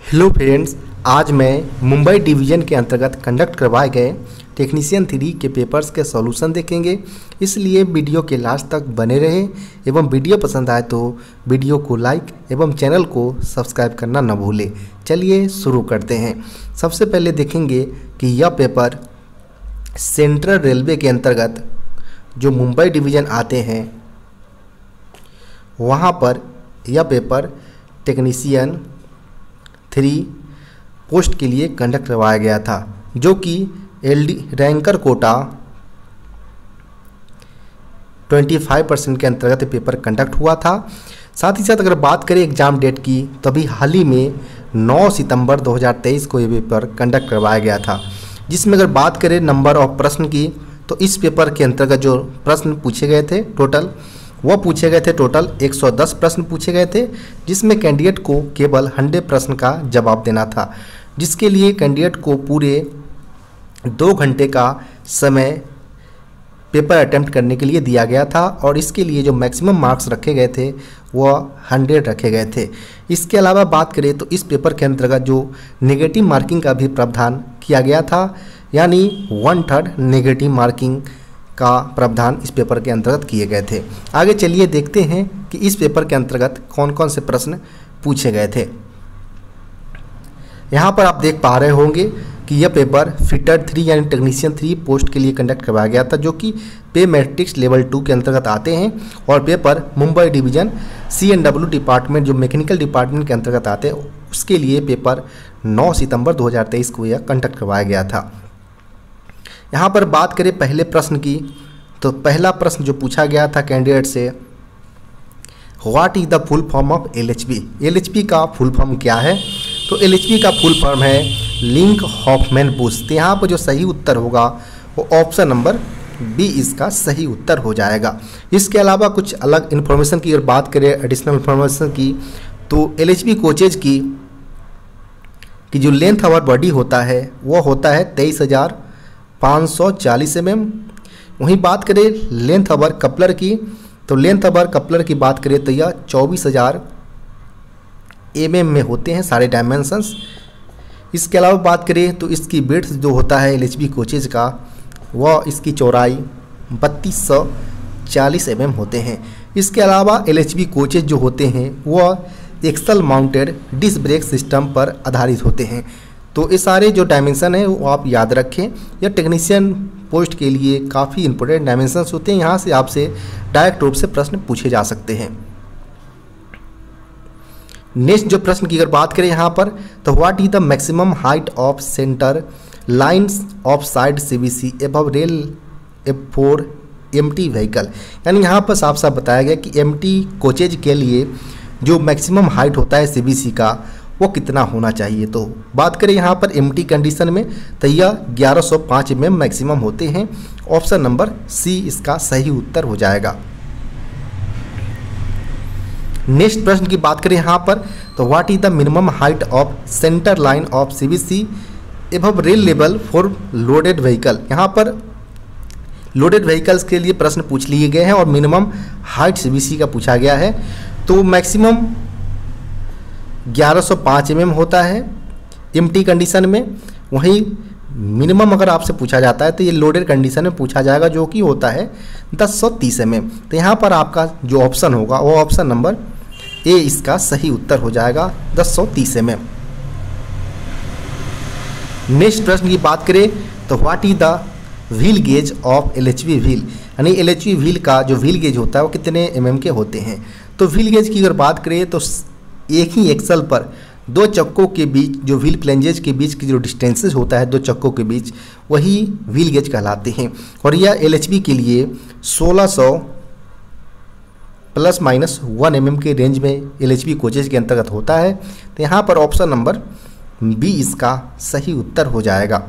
Hello friends, आज मैं Mumbai division के अंतर्गत कंडक्ट करवाए गए टेक्नीशियन 3 के पेपर्स के सॉल्यूशन देखेंगे। इसलिए वीडियो के लास्ट तक बने रहें एवं वीडियो पसंद आए तो वीडियो को लाइक एवं चैनल को सब्सक्राइब करना न भूलें। चलिए शुरू करते हैं। सबसे पहले देखेंगे कि यह पेपर सेंट्रल रेलवे के अंतर्गत जो मुंबई डिवीज़न आते हैं वहाँ पर यह पेपर टेक्नीशियन 3 पोस्ट के लिए कंडक्ट करवाया गया था, जो कि LD रैंकर कोटा 25% के अंतर्गत पेपर कंडक्ट हुआ था। साथ ही साथ अगर बात करें एग्ज़ाम डेट की तो अभी हाल ही में 9 सितंबर 2023 को ये पेपर कंडक्ट करवाया गया था, जिसमें अगर बात करें नंबर ऑफ प्रश्न की तो इस पेपर के अंतर्गत जो प्रश्न पूछे गए थे टोटल 110 प्रश्न पूछे गए थे, जिसमें कैंडिडेट को केवल 100 प्रश्न का जवाब देना था, जिसके लिए कैंडिडेट को पूरे 2 घंटे का समय पेपर अटेम्प्ट करने के लिए दिया गया था और इसके लिए जो मैक्सिमम मार्क्स रखे गए थे वह 100 रखे गए थे। इसके अलावा बात करें तो इस पेपर के अंतर्गत जो नेगेटिव मार्किंग का भी प्रावधान किया गया था, यानी 1/3 नेगेटिव मार्किंग का प्रावधान इस पेपर के अंतर्गत किए गए थे। आगे चलिए देखते हैं कि इस पेपर के अंतर्गत कौन कौन से प्रश्न पूछे गए थे। यहाँ पर आप देख पा रहे होंगे कि यह पेपर फिटर 3 यानी टेक्नीशियन 3 पोस्ट के लिए कंडक्ट करवाया गया था, जो कि पे मैट्रिक्स लेवल 2 के अंतर्गत आते हैं और paper Mumbai division CNW department जो मैकेनिकल डिपार्टमेंट के अंतर्गत आते हैं उसके लिए पेपर 9 सितंबर 2023 को यह कंडक्ट करवाया गया था। यहाँ पर बात करें पहले प्रश्न की तो पहला प्रश्न जो पूछा गया था कैंडिडेट से, what is the full form of LHB। LHB का फुल फॉर्म क्या है? तो LHB का फुल फॉर्म है लिंक हॉफमैन बुश। तो यहाँ पर जो सही उत्तर होगा वो ऑप्शन नंबर बी इसका सही उत्तर हो जाएगा। इसके अलावा कुछ अलग इन्फॉर्मेशन की अगर बात करें एडिशनल इन्फॉर्मेशन की तो LHB कोचेज की जो लेंथ आवर बॉडी होता है वो होता है 23,540 mm। वहीं बात करें लेंथ आवर कपलर की तो लेंथ आवर कपलर की बात करें तो यह 24,000 mm में होते हैं सारे डायमेंशंस। इसके अलावा बात करें तो इसकी विड्थ जो होता है LHB कोचेज का वह इसकी चौड़ाई 3240 mm होते हैं। इसके अलावा LHB कोचेज जो होते हैं वह axle mounted disc brake system पर आधारित होते हैं। तो ये सारे जो डायमेंशन है वो आप याद रखें। यह टेक्नीशियन पोस्ट के लिए काफ़ी इंपॉर्टेंट डायमेंशंस होते हैं। यहाँ से आपसे डायरेक्ट रूप से प्रश्न पूछे जा सकते हैं। नेक्स्ट जो प्रश्न की अगर बात करें यहाँ पर तो what is the maximum height of centre lines of side CBC above rail F4 MT vehicle. यानी यहाँ पर साफ साफ बताया गया कि MT कोचेज के लिए जो मैक्सिमम हाइट होता है CBC का वो कितना होना चाहिए। तो बात करें यहाँ पर MT कंडीशन में तो यह 1105 mm मैक्सिमम होते हैं। ऑप्शन नंबर सी इसका सही उत्तर हो जाएगा। नेक्स्ट प्रश्न की बात करें यहाँ पर तो what is the minimum height of centre line of CBC above rail level for loaded vehicle. यहाँ पर लोडेड व्हीकल्स के लिए प्रश्न पूछ लिए गए हैं और मिनिमम हाइट CBC का पूछा गया है। तो मैक्सिमम 1105 mm होता है MT कंडीशन में। वहीं मिनिमम अगर आपसे पूछा जाता है तो ये लोडेड कंडीशन में पूछा जाएगा, जो कि होता है 1030 mm। तो यहाँ पर आपका जो ऑप्शन होगा वो ऑप्शन नंबर ए इसका सही उत्तर हो जाएगा 1030 mm। नेक्स्ट प्रश्न की बात करें तो what is the wheel gauge of LHB wheel. यानी LHB व्हील का जो व्हील गेज होता है वो कितने mm के होते हैं। तो व्हील गेज की अगर बात करें तो एक ही एक्सल पर 2 चक्कों के बीच जो व्हील फ्लेंजेज के बीच की जो डिस्टेंसेज होता है 2 चक्कों के बीच वही व्हील गेज कहलाते हैं। और यह LHB के लिए 1600 ±1 mm के रेंज में LHB कोचेज के अंतर्गत होता है। तो यहाँ पर ऑप्शन नंबर बी इसका सही उत्तर हो जाएगा।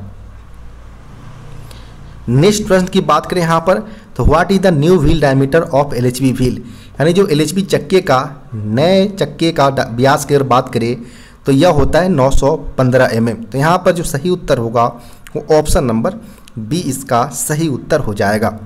नेक्स्ट प्रश्न की बात करें यहाँ पर तो what is the new wheel diameter of LHB wheel. यानी जो LHB चक्के का नए चक्के का व्यास की अगर बात करें तो यह होता है 915 mm। तो यहाँ पर जो सही उत्तर होगा वो ऑप्शन नंबर बी इसका सही उत्तर हो जाएगा।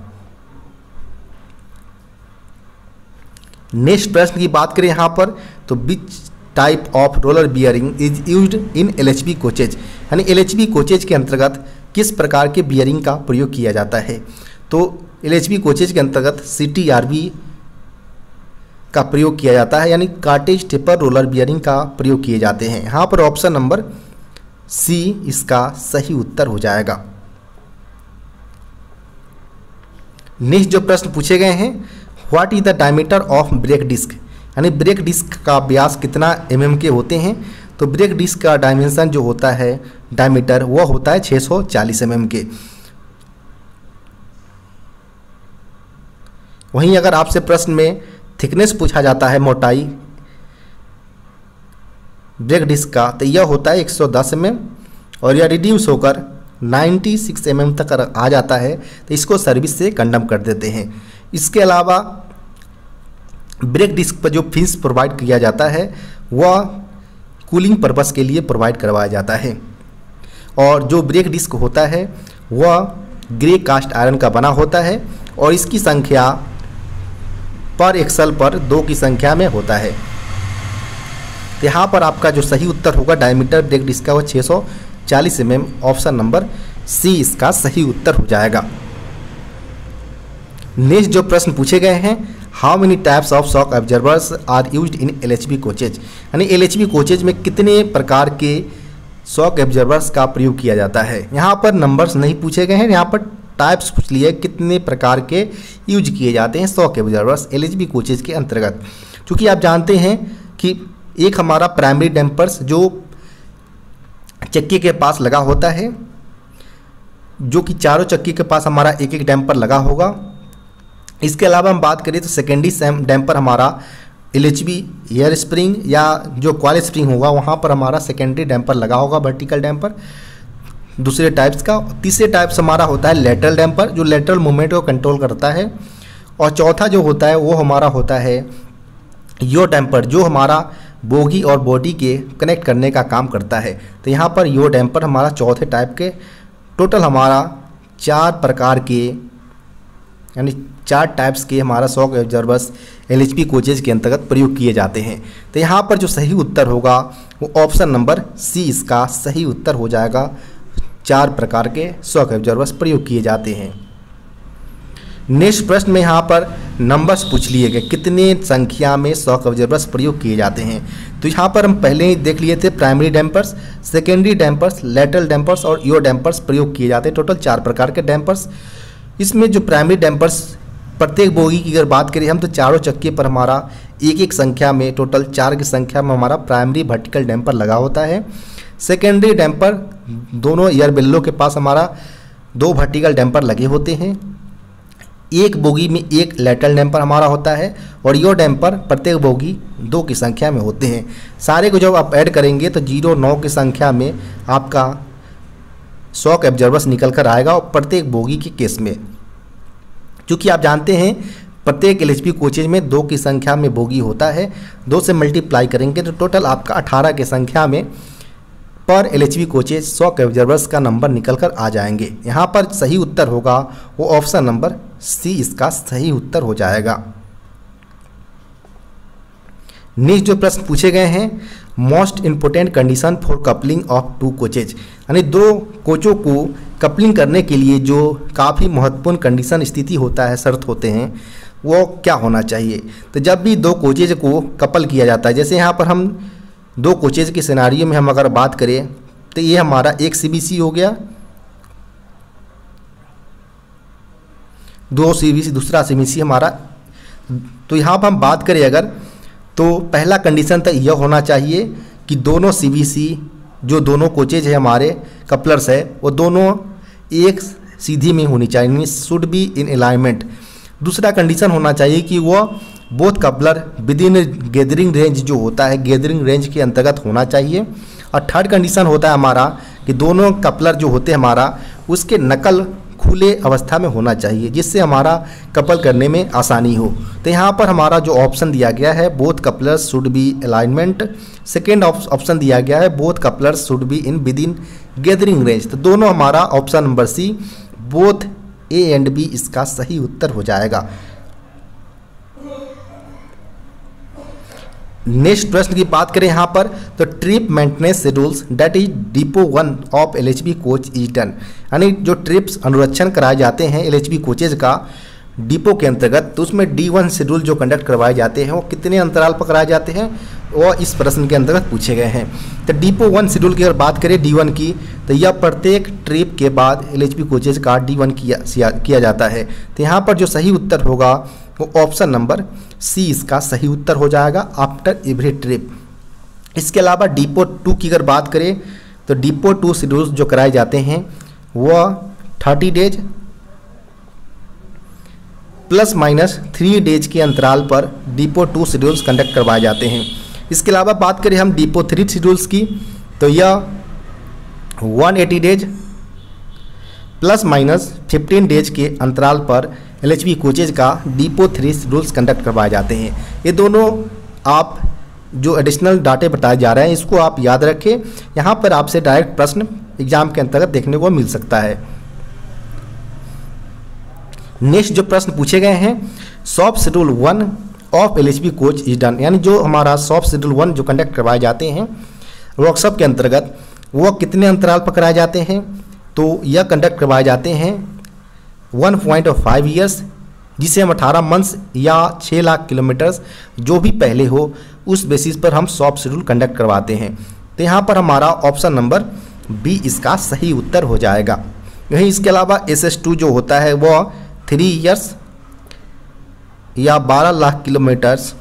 नेक्स्ट प्रश्न की बात करें यहाँ पर तो type of roller bearing is used in LHB coaches, यानी एलएचबी कोचेज के अंतर्गत किस प्रकार के बियरिंग का प्रयोग किया जाता है। तो एलएचबी कोचेज के अंतर्गत CTRB का प्रयोग किया जाता है, यानी कार्टेज टेपर रोलर बियरिंग का प्रयोग किए जाते हैं। यहाँ पर ऑप्शन नंबर C इसका सही उत्तर हो जाएगा। नेक्स्ट जो प्रश्न पूछे गए हैं, what is the diameter of brake disc, यानी ब्रेक डिस्क का व्यास कितना mm के होते हैं। तो ब्रेक डिस्क का डायमेंशन जो होता है डायमीटर वो होता है 640 mm के। वहीं अगर आपसे प्रश्न में थिकनेस पूछा जाता है, मोटाई ब्रेक डिस्क का, तो यह होता है 110 mm और यह रिड्यूस होकर 96 mm तक आ जाता है, तो इसको सर्विस से कंडम कर देते हैं। इसके अलावा ब्रेक डिस्क पर जो फिन्स प्रोवाइड किया जाता है वह कूलिंग पर्पस के लिए प्रोवाइड करवाया जाता है। और जो ब्रेक डिस्क होता है वह ग्रे कास्ट आयरन का बना होता है और इसकी संख्या पर एक्सल पर 2 की संख्या में होता है। यहाँ पर आपका जो सही उत्तर होगा डायमीटर ब्रेक डिस्क का वह 640 mm, ऑप्शन नंबर C इसका सही उत्तर हो जाएगा। नेक्स्ट जो प्रश्न पूछे गए हैं, how many types of shock observers are used in LHB coaches, यानी एलएचबी कोचेज में कितने प्रकार के शॉक ऑब्जर्वर्स का प्रयोग किया जाता है। यहाँ पर नंबर्स नहीं पूछे गए हैं, यहाँ पर टाइप्स पूछ लिए कितने प्रकार के यूज किए जाते हैं शॉक ऑब्जर्वर्स एलएचबी कोचेज के अंतर्गत। क्योंकि आप जानते हैं कि एक हमारा प्राइमरी डैम्पर्स जो चक्के के पास लगा होता है, जो कि चारों चक्के के पास हमारा एक एक डैम्पर लगा होगा। इसके अलावा हम बात करें तो सेकेंडरी डैम्पर हमारा एलएचबी एयर स्प्रिंग या जो कॉइल स्प्रिंग होगा वहाँ पर हमारा सेकेंडरी डैम्पर लगा होगा, वर्टिकल डैम्पर दूसरे टाइप्स का। तीसरे टाइप्स हमारा होता है लेटरल डैम्पर जो लेटरल मूवमेंट को कंट्रोल करता है। और चौथा जो होता है वो हमारा होता है यो डैम्पर जो हमारा बोगी और बॉडी के कनेक्ट करने का काम करता है। तो यहाँ पर यो डैम्पर हमारा चौथे टाइप के, टोटल हमारा 4 प्रकार के यानी 4 टाइप्स के हमारा शॉक ऑब्जर्वर्स एलएचबी कोचेज के अंतर्गत प्रयोग किए जाते हैं। तो यहाँ पर जो सही उत्तर होगा वो ऑप्शन नंबर C इसका सही उत्तर हो जाएगा। 4 प्रकार के शॉक ऑब्जर्वर्स प्रयोग किए जाते हैं। नेक्स्ट प्रश्न में यहाँ पर नंबर्स पूछ लिए गए, कितने संख्या में शॉक ऑब्जर्वर्स प्रयोग किए जाते हैं। तो यहाँ पर हम पहले ही देख लिए थे primary dampers, secondary dampers, lateral dampers और यो डैम्पर्स प्रयोग किए जाते हैं। टोटल 4 प्रकार के डैम्पर्स। इसमें जो प्राइमरी डैम्पर्स प्रत्येक बोगी की अगर बात करें हम तो चारों चक्के पर हमारा एक एक संख्या में टोटल 4 की संख्या में हमारा प्राइमरी वर्टिकल डैम्पर लगा होता है। सेकेंडरी डैम्पर दोनों एयर बेल्लो के पास हमारा 2 वर्टिकल डैम्पर लगे होते हैं। एक बोगी में एक लेटरल डैम्पर हमारा होता है और यो डैम्पर प्रत्येक बोगी 2 की संख्या में होते हैं। सारे को जब आप ऐड करेंगे तो 0-9 की संख्या में आपका शॉक ऑब्जर्वर्स निकल कर आएगा और प्रत्येक बोगी के केस में। क्योंकि आप जानते हैं प्रत्येक एलएचबी कोचेज में 2 की संख्या में बोगी होता है, 2 से मल्टीप्लाई करेंगे तो टोटल आपका 18 की संख्या में पर एलएचबी कोचेज शॉक ऑब्जर्वर्स का नंबर निकल कर आ जाएंगे। यहाँ पर सही उत्तर होगा वो ऑप्शन नंबर C इसका सही उत्तर हो जाएगा। नेक्स्ट जो प्रश्न पूछे गए हैं, most important condition for coupling of 2 coaches, यानी 2 कोचों को कपलिंग करने के लिए जो काफ़ी महत्वपूर्ण कंडीशन स्थिति होता है, शर्त होते हैं, वो क्या होना चाहिए। तो जब भी 2 कोचेज को कपल किया जाता है, जैसे यहाँ पर हम 2 कोचेज के सिनारियो में हम अगर बात करें तो ये हमारा एक CBC हो गया, 2 CBC दूसरा CBC हमारा। तो यहाँ पर हम बात करें अगर तो पहला कंडीशन तो यह होना चाहिए कि दोनों CBC जो दोनों कोचेज है हमारे कपलर्स है वो दोनों एक सीधी में होनी चाहिए, means should be in alignment. दूसरा कंडीशन होना चाहिए कि वो both coupler within gathering range जो होता है गैदरिंग रेंज के अंतर्गत होना चाहिए। और थर्ड कंडीशन होता है हमारा कि दोनों कपलर जो होते हैं हमारा उसके नकल खुले अवस्था में होना चाहिए जिससे हमारा कपल करने में आसानी हो। तो यहाँ पर हमारा जो ऑप्शन दिया गया है both couplers should be alignment, second option दिया गया है both couplers should be in within gathering range. तो दोनों हमारा option number C both A and B इसका सही उत्तर हो जाएगा। नेक्स्ट प्रश्न की बात करें यहाँ पर, तो trip maintenance schedules that is depot 1 of LHB coach is done, यानी जो ट्रिप्स अनुरक्षण कराए जाते हैं LHB कोचेज का डिपो के अंतर्गत, तो उसमें D1 शेड्यूल जो कंडक्ट करवाए जाते हैं वो कितने अंतराल पर कराए जाते हैं, वो इस प्रश्न के अंतर्गत पूछे गए हैं। तो डिपो 1 शेड्यूल की अगर बात करें D1 की, तो यह प्रत्येक ट्रिप के बाद LHB कोचेज का D1 किया जाता है। तो यहाँ पर जो सही उत्तर होगा वो ऑप्शन नंबर सी इसका सही उत्तर हो जाएगा, आफ्टर एवरी ट्रिप। इसके अलावा डिपो 2 की अगर बात करें, तो डिपो 2 शेड्यूल्स जो कराए जाते हैं वह 30 डेज प्लस माइनस 3 डेज के अंतराल पर डिपो 2 शेड्यूल्स कंडक्ट करवाए जाते हैं। इसके अलावा बात करें हम डिपो 3 शेड्यूल्स की, तो यह 180 डेज प्लस माइनस 15 डेज के अंतराल पर LHB कोचेज का डिपो 3 शेड्यूल्स कंडक्ट करवाए जाते हैं। ये दोनों आप जो एडिशनल डाटे बताए जा रहे हैं इसको आप याद रखें, यहाँ पर आपसे डायरेक्ट प्रश्न एग्जाम के अंतर्गत देखने को मिल सकता है। नेक्स्ट जो प्रश्न पूछे गए हैं, soft schedule 1 of LHB coach is done, यानी जो हमारा सॉफ्ट शेड्यूल 1 जो कंडक्ट करवाए जाते हैं वर्कशॉप के अंतर्गत वो कितने अंतराल पर कराए जाते हैं, तो यह कंडक्ट करवाए जाते हैं 1.5 ईयर्स, जिसे हम 18 मंथ्स या 6 लाख किलोमीटर्स जो भी पहले हो उस बेसिस पर हम सॉफ्ट शेड्यूल कंडक्ट करवाते हैं। तो यहाँ पर हमारा ऑप्शन नंबर बी इसका सही उत्तर हो जाएगा। वहीं इसके अलावा SS2 जो होता है वह 3 ईयर्स या 12 लाख किलोमीटर्स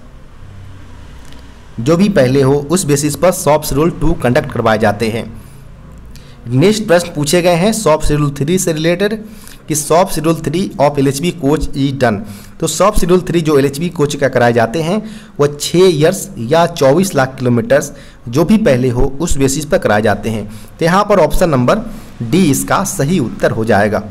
जो भी पहले हो उस बेसिस पर सॉफ्ट शेड्यूल 2 कंडक्ट करवाए जाते हैं। नेक्स्ट प्रश्न पूछे गए हैं सॉफ्ट शेड्यूल 3 से रिलेटेड कि soft schedule 3 of LHB coach is done, तो सॉफ्ट शेड्यूल 3 जो LHB कोच का कराए जाते हैं वह 6 ईयर्स या 24 लाख किलोमीटर्स जो भी पहले हो उस बेसिस पर कराए जाते हैं। तो यहाँ पर ऑप्शन नंबर डी इसका सही उत्तर हो जाएगा।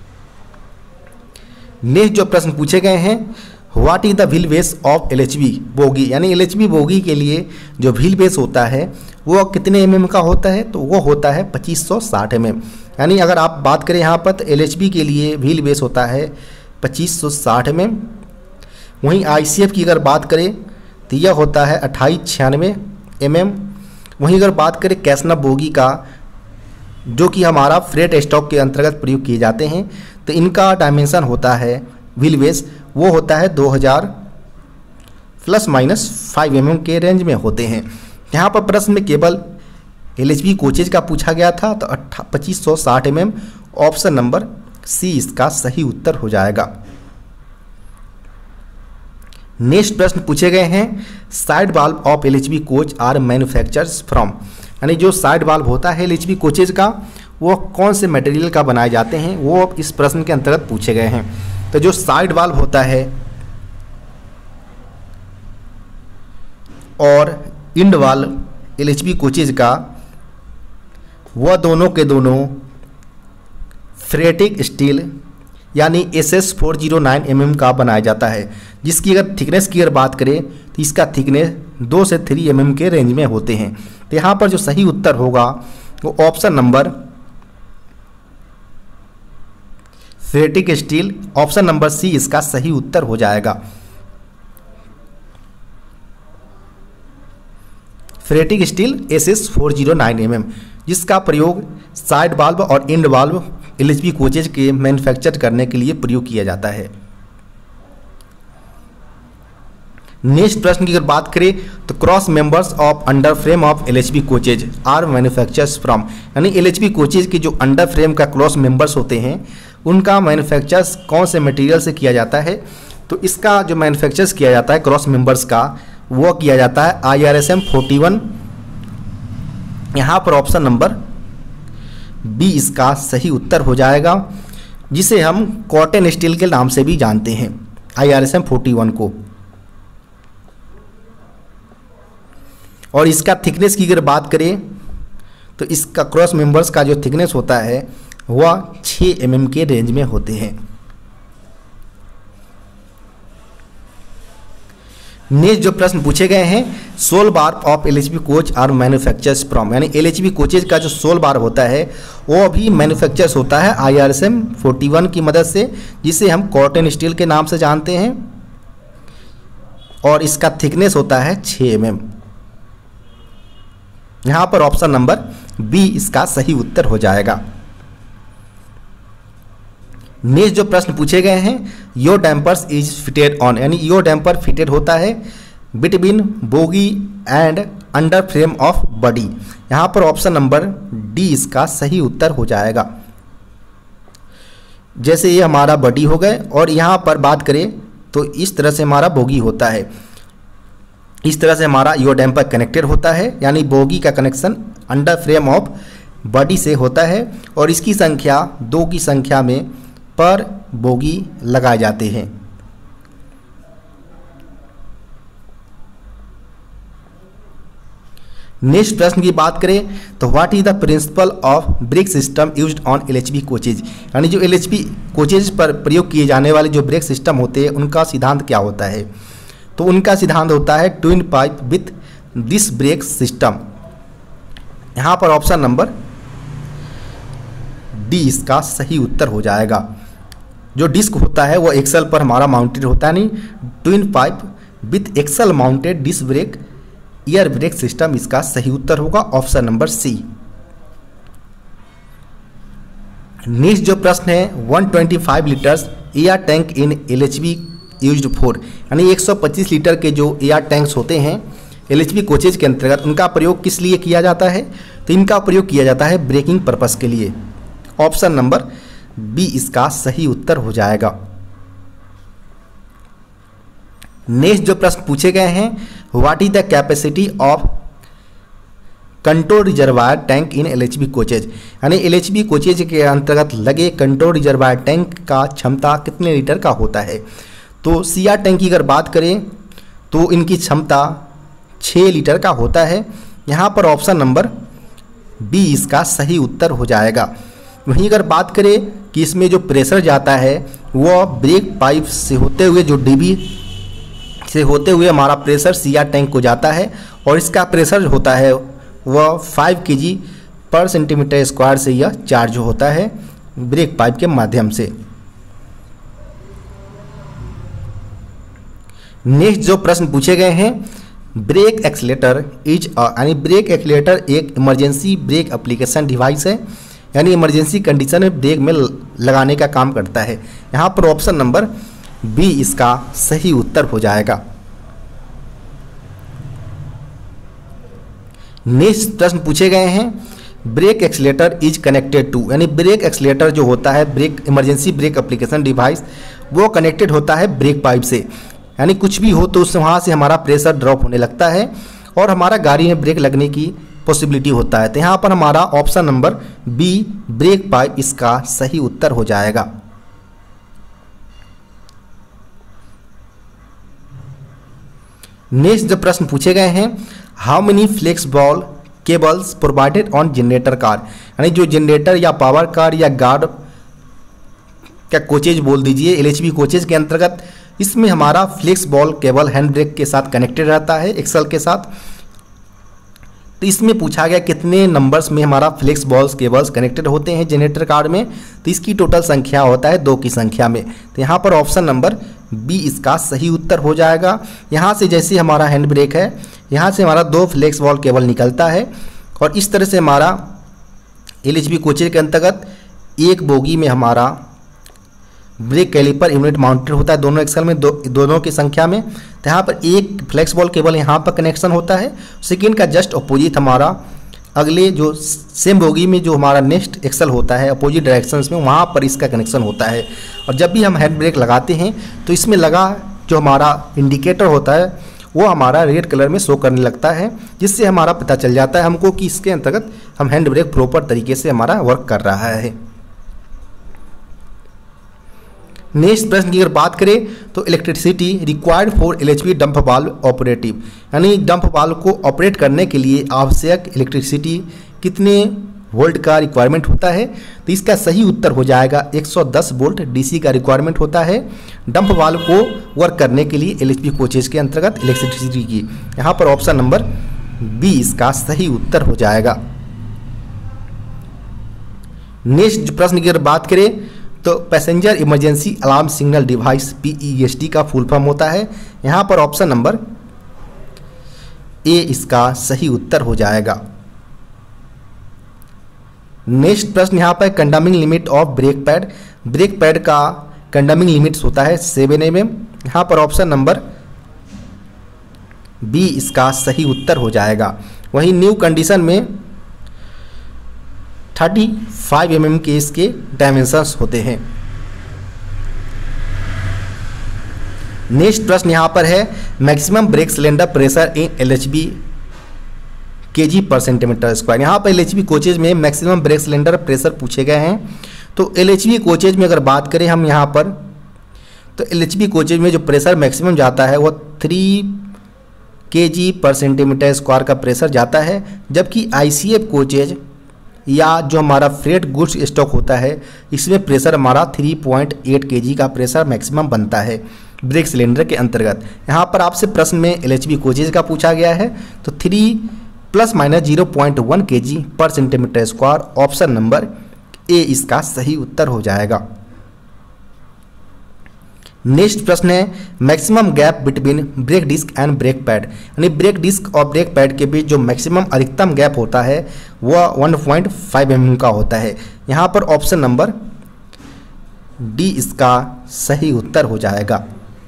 नेक्स्ट जो प्रश्न पूछे गए हैं, what is the wheel base of LHB bogie, यानी LHB बोगी के लिए जो व्हील बेस होता है वो कितने mm का होता है, तो वो होता है 2560 mm। यानी अगर आप बात करें यहाँ पर तो LHB के लिए व्हील बेस होता है 2560 mm। वहीं ICF की अगर बात करें तो यह होता है 2896 mm। वहीं अगर बात करें कैसना बोगी का जो कि हमारा फ्रेट स्टॉक के अंतर्गत प्रयोग किए जाते हैं, तो इनका डायमेंशन होता है व्हील बेस वो होता है 2000 प्लस माइनस 5 mm के रेंज में होते हैं। यहाँ पर प्रश्न में केवल LHB कोचेज का पूछा गया था, तो 2560 mm ऑप्शन नंबर सी इसका सही उत्तर हो जाएगा। नेक्स्ट प्रश्न पूछे गए हैं side valve of LHB coach are manufactures from, यानी जो साइड वाल्व होता है LHB कोचेज का वो कौन से मटेरियल का बनाए जाते हैं वो इस प्रश्न के अंतर्गत पूछे गए हैं। तो जो साइड वाल्व होता है और इंड वाल्व LHB कोचेज का वह दोनों के दोनों फेरेटिक स्टील यानी SS409 mm का बनाया जाता है, जिसकी अगर थिकनेस की अगर बात करें तो इसका थिकनेस 2 से 3 mm के रेंज में होते हैं। तो यहाँ पर जो सही उत्तर होगा वो option number ferritic steel, option number C इसका सही उत्तर हो जाएगा। फेरेटिक स्टील SS409 mm जिसका प्रयोग साइड वाल्व और इंड वाल्व LHB कोचेज के मैन्युफैक्चर करने के लिए प्रयोग किया जाता है। नेक्स्ट प्रश्न की अगर बात करें तो cross members of under frame of LHB coaches are manufactures from, यानी LHB कोचेज के जो अंडर फ्रेम का क्रॉस मेंबर्स होते हैं उनका मैन्युफैक्चर्स कौन से मटेरियल से किया जाता है, तो इसका जो मैन्युफैक्चर्स किया जाता है क्रॉस मेंबर्स का वो किया जाता है IRSM 41। यहाँ पर ऑप्शन नंबर बी इसका सही उत्तर हो जाएगा, जिसे हम कॉटन स्टील के नाम से भी जानते हैं IRSM 41 को। और इसका थिकनेस की अगर बात करें तो इसका क्रॉस मेंबर्स का जो थिकनेस होता है वह 6 mm के रेंज में होते हैं। नेक्स्ट जो प्रश्न पूछे गए हैं sole bar of LHB coach are manufactures from, यानी LHB कोचेज का जो सोल बार होता है वो भी मैन्युफैक्चर्स होता है IRSM 41 की मदद से, जिसे हम कॉटन स्टील के नाम से जानते हैं। और इसका थिकनेस होता है 6 mm। यहाँ पर ऑप्शन नंबर बी इसका सही उत्तर हो जाएगा। नेक्स्ट जो प्रश्न पूछे गए हैं, yaw dampers is fitted on, यानी योर डैम्पर फिटेड होता है between bogie and under frame of body. यहाँ पर ऑप्शन नंबर डी इसका सही उत्तर हो जाएगा। जैसे ये हमारा बॉडी हो गए और यहाँ पर बात करें तो इस तरह से हमारा बोगी होता है, इस तरह से हमारा योर डैम्पर कनेक्टेड होता है, यानी बोगी का connection under frame of body से होता है और इसकी संख्या 2 की संख्या में पर बोगी लगाए जाते हैं। नेक्स्ट प्रश्न की बात करें तो what is the principle of brake system used on LHB coaches, यानी जो एलएचबी कोचेज पर प्रयोग किए जाने वाले जो ब्रेक सिस्टम होते हैं उनका सिद्धांत क्या होता है। तो उनका सिद्धांत होता है twin pipe with disc brake system. यहाँ पर ऑप्शन नंबर डी इसका सही उत्तर हो जाएगा। जो डिस्क होता है वो एक्सल पर हमारा माउंटेड होता है, नहीं twin pipe with axle mounted disc brake air brake system इसका सही उत्तर होगा, ऑप्शन नंबर सी। नेक्स्ट जो प्रश्न है 125 litres air tank in LHB used for, यानी 125 लीटर के जो एयर टैंक्स होते हैं एलएचबी कोचेज के अंतर्गत उनका प्रयोग किस लिए किया जाता है। तो इनका प्रयोग किया जाता है ब्रेकिंग पर्पस के लिए, ऑप्शन नंबर बी इसका सही उत्तर हो जाएगा। नेक्स्ट जो प्रश्न पूछे गए हैं what is the capacity of control reservoir tank in LHB coaches, यानी एलएचबी कोचेज के अंतर्गत लगे कंट्रोल रिजर्वायर टैंक का क्षमता कितने लीटर का होता है। तो सीआर टैंक की अगर बात करें तो इनकी क्षमता 6 लीटर का होता है। यहाँ पर ऑप्शन नंबर बी इसका सही उत्तर हो जाएगा। वहीं अगर बात करें कि इसमें जो प्रेशर जाता है वो ब्रेक पाइप से होते हुए जो डीबी से होते हुए हमारा प्रेशर सीआर टैंक को जाता है और इसका प्रेशर होता है वह 5 kg पर सेंटीमीटर स्क्वायर से यह चार्ज होता है ब्रेक पाइप के माध्यम से। नेक्स्ट जो प्रश्न पूछे गए हैं ब्रेक एक्सीलेटर इज यानी ब्रेक एक्सीलेटर एक इमरजेंसी ब्रेक एप्लीकेशन डिवाइस है, यानी इमरजेंसी कंडीशन में ब्रेक में लगाने का काम करता है। यहाँ पर ऑप्शन नंबर बी इसका सही उत्तर हो जाएगा। नेक्स्ट प्रश्न पूछे गए हैं brake accelerator is connected to, यानी ब्रेक एक्सीलेटर जो होता है brake emergency brake application device वो कनेक्टेड होता है ब्रेक पाइप से, यानी कुछ भी हो तो उस वहाँ से हमारा प्रेशर ड्रॉप होने लगता है और हमारा गाड़ी में ब्रेक लगने की पॉसिबिलिटी होता है। तो यहाँ पर हमारा option number B brake pipe इसका सही उत्तर हो जाएगा। नेक्स्ट जो प्रश्न पूछे गए हैं how many flexible cables provided on generator car, यानी जो जनरेटर या पावर कार या गार्ड क्या कोचेज बोल दीजिए एलएचबी कोचेज के अंतर्गत इसमें हमारा फ्लेक्सिबल केबल हैंड ब्रेक के साथ कनेक्टेड रहता है एक्सल के साथ। तो इसमें पूछा गया कितने नंबर्स में हमारा फ्लेक्स बॉल्स केबल्स कनेक्टेड होते हैं जनरेटर कार में। तो इसकी टोटल संख्या होता है 2 की संख्या में। तो यहाँ पर ऑप्शन नंबर बी इसका सही उत्तर हो जाएगा। यहाँ से जैसे हमारा हैंड ब्रेक है यहाँ से हमारा 2 फ्लेक्स बॉल केबल निकलता है और इस तरह से हमारा एलएचबी कोचेज के अंतर्गत एक बोगी में हमारा ब्रेक कैलिपर यूनिट माउंटेड होता है दोनों एक्सल में दोनों की संख्या में। तो यहाँ पर एक फ्लेक्सिबल केबल यहाँ पर कनेक्शन होता है, सेकेंड का जस्ट अपोजिट हमारा अगले जो सेम बोगी में जो हमारा नेक्स्ट एक्सल होता है अपोजिट डायरेक्शंस में वहाँ पर इसका कनेक्शन होता है। और जब भी हम हैंड ब्रेक लगाते हैं तो इसमें लगा जो हमारा इंडिकेटर होता है वो हमारा रेड कलर में शो करने लगता है, जिससे हमारा पता चल जाता है हमको कि इसके अंतर्गत हम हैंड ब्रेक प्रॉपर तरीके से हमारा वर्क कर रहा है। नेक्स्ट प्रश्न की अगर बात करें तो electricity required for LHB dump valve operative, यानी डंप वाल्व को ऑपरेट करने के लिए आवश्यक इलेक्ट्रिसिटी कितने वोल्ट का रिक्वायरमेंट होता है। तो इसका सही उत्तर हो जाएगा 110 वोल्ट डीसी का रिक्वायरमेंट होता है डंप वाल्व को वर्क करने के लिए एलएचबी कोचेज के अंतर्गत इलेक्ट्रिसिटी की। यहाँ पर ऑप्शन नंबर बी इसका सही उत्तर हो जाएगा। नेक्स्ट प्रश्न की अगर बात करें तो passenger emergency alarm signal device PESD का फुल फॉर्म होता है। यहाँ पर ऑप्शन नंबर ए इसका सही उत्तर हो जाएगा। नेक्स्ट प्रश्न यहाँ पर condemning limit of brake pad. Brake pad का कंडमिंग लिमिट्स होता है 7 mm। यहाँ पर ऑप्शन नंबर बी इसका सही उत्तर हो जाएगा। वहीं न्यू कंडीशन में 35 mm के इसके डायमेंशंस होते हैं। नेक्स्ट प्रश्न यहाँ पर है maximum brake cylinder pressure in LHB kg पर सेंटीमीटर स्क्वायर। यहाँ पर LHB कोचेज में मैक्सिमम ब्रेक सिलेंडर प्रेशर पूछे गए हैं। तो LHB कोचेज में अगर बात करें हम यहाँ पर, तो LHB कोचेज में जो प्रेशर मैक्सिमम जाता है वो 3 kg पर सेंटीमीटर स्क्वायर का प्रेशर जाता है, जबकि ICF कोचेज या जो हमारा फ्रेट गुड्स स्टॉक होता है इसमें प्रेशर हमारा 3.8 kg का प्रेशर मैक्सिमम बनता है ब्रेक सिलेंडर के अंतर्गत। यहाँ पर आपसे प्रश्न में LHB कोचेज का पूछा गया है, तो 3 ± 0.1 kg पर centimetre square option number A इसका सही उत्तर हो जाएगा। नेक्स्ट प्रश्न है maximum gap between brake disc and brake pad, यानी ब्रेक डिस्क और ब्रेक पैड के बीच जो मैक्सिमम अधिकतम गैप होता है वह 1.5 mm का होता है। यहाँ पर ऑप्शन नंबर डी इसका सही उत्तर हो जाएगा।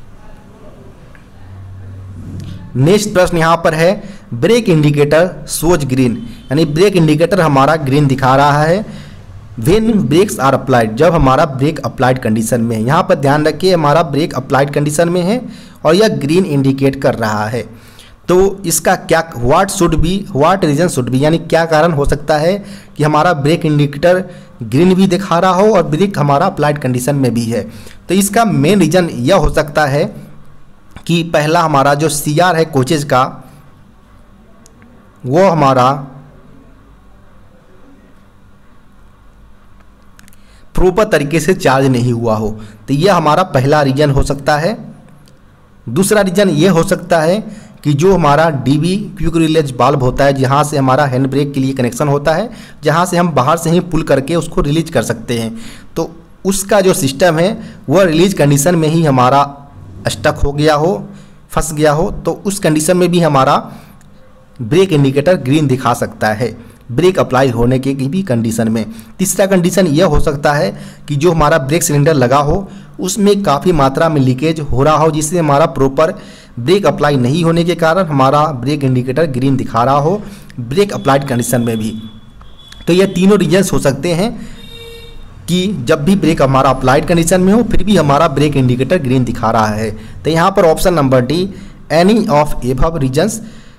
नेक्स्ट प्रश्न यहाँ पर है ब्रेक इंडिकेटर शोज ग्रीन, यानी ब्रेक इंडिकेटर हमारा ग्रीन दिखा रहा है व्हेन ब्रेक्स आर अप्लाइड, जब हमारा ब्रेक अप्लाइड कंडीशन में है। यहाँ पर ध्यान रखिए हमारा ब्रेक अप्लाइड कंडीशन में है और यह ग्रीन इंडिकेट कर रहा है। तो इसका क्या व्हाट रीजन शुड बी, यानी क्या कारण हो सकता है कि हमारा ब्रेक इंडिकेटर ग्रीन भी दिखा रहा हो और ब्रेक हमारा अप्लाइड कंडीशन में भी है। तो इसका मेन रीज़न यह हो सकता है कि पहला हमारा जो CR है कोचेज का वो हमारा प्रॉपर तरीके से चार्ज नहीं हुआ हो, तो यह हमारा पहला रीजन हो सकता है। दूसरा रीजन ये हो सकता है कि जो हमारा DB क्विक रिलीज वाल्व होता है, जहाँ से हमारा हैंड ब्रेक के लिए कनेक्शन होता है, जहाँ से हम बाहर से ही पुल करके उसको रिलीज कर सकते हैं, तो उसका जो सिस्टम है वह रिलीज कंडीशन में ही हमारा स्टक हो गया हो, फंस गया हो, तो उस कंडीशन में भी हमारा ब्रेक इंडिकेटर ग्रीन दिखा सकता है ब्रेक अप्लाई होने के भी कंडीशन में। तीसरा कंडीशन यह हो सकता है कि जो हमारा ब्रेक सिलेंडर लगा हो उसमें काफ़ी मात्रा में लीकेज हो रहा हो, जिससे हमारा प्रॉपर ब्रेक अप्लाई नहीं होने के कारण हमारा ब्रेक इंडिकेटर ग्रीन दिखा रहा हो ब्रेक अप्लाइड कंडीशन में भी। तो ये तीनों रीजन्स हो सकते हैं कि जब भी ब्रेक हमारा अप्लाइड कंडीशन में हो फिर भी हमारा ब्रेक इंडिकेटर ग्रीन दिखा रहा है। तो यहाँ पर option number D any of above reasons.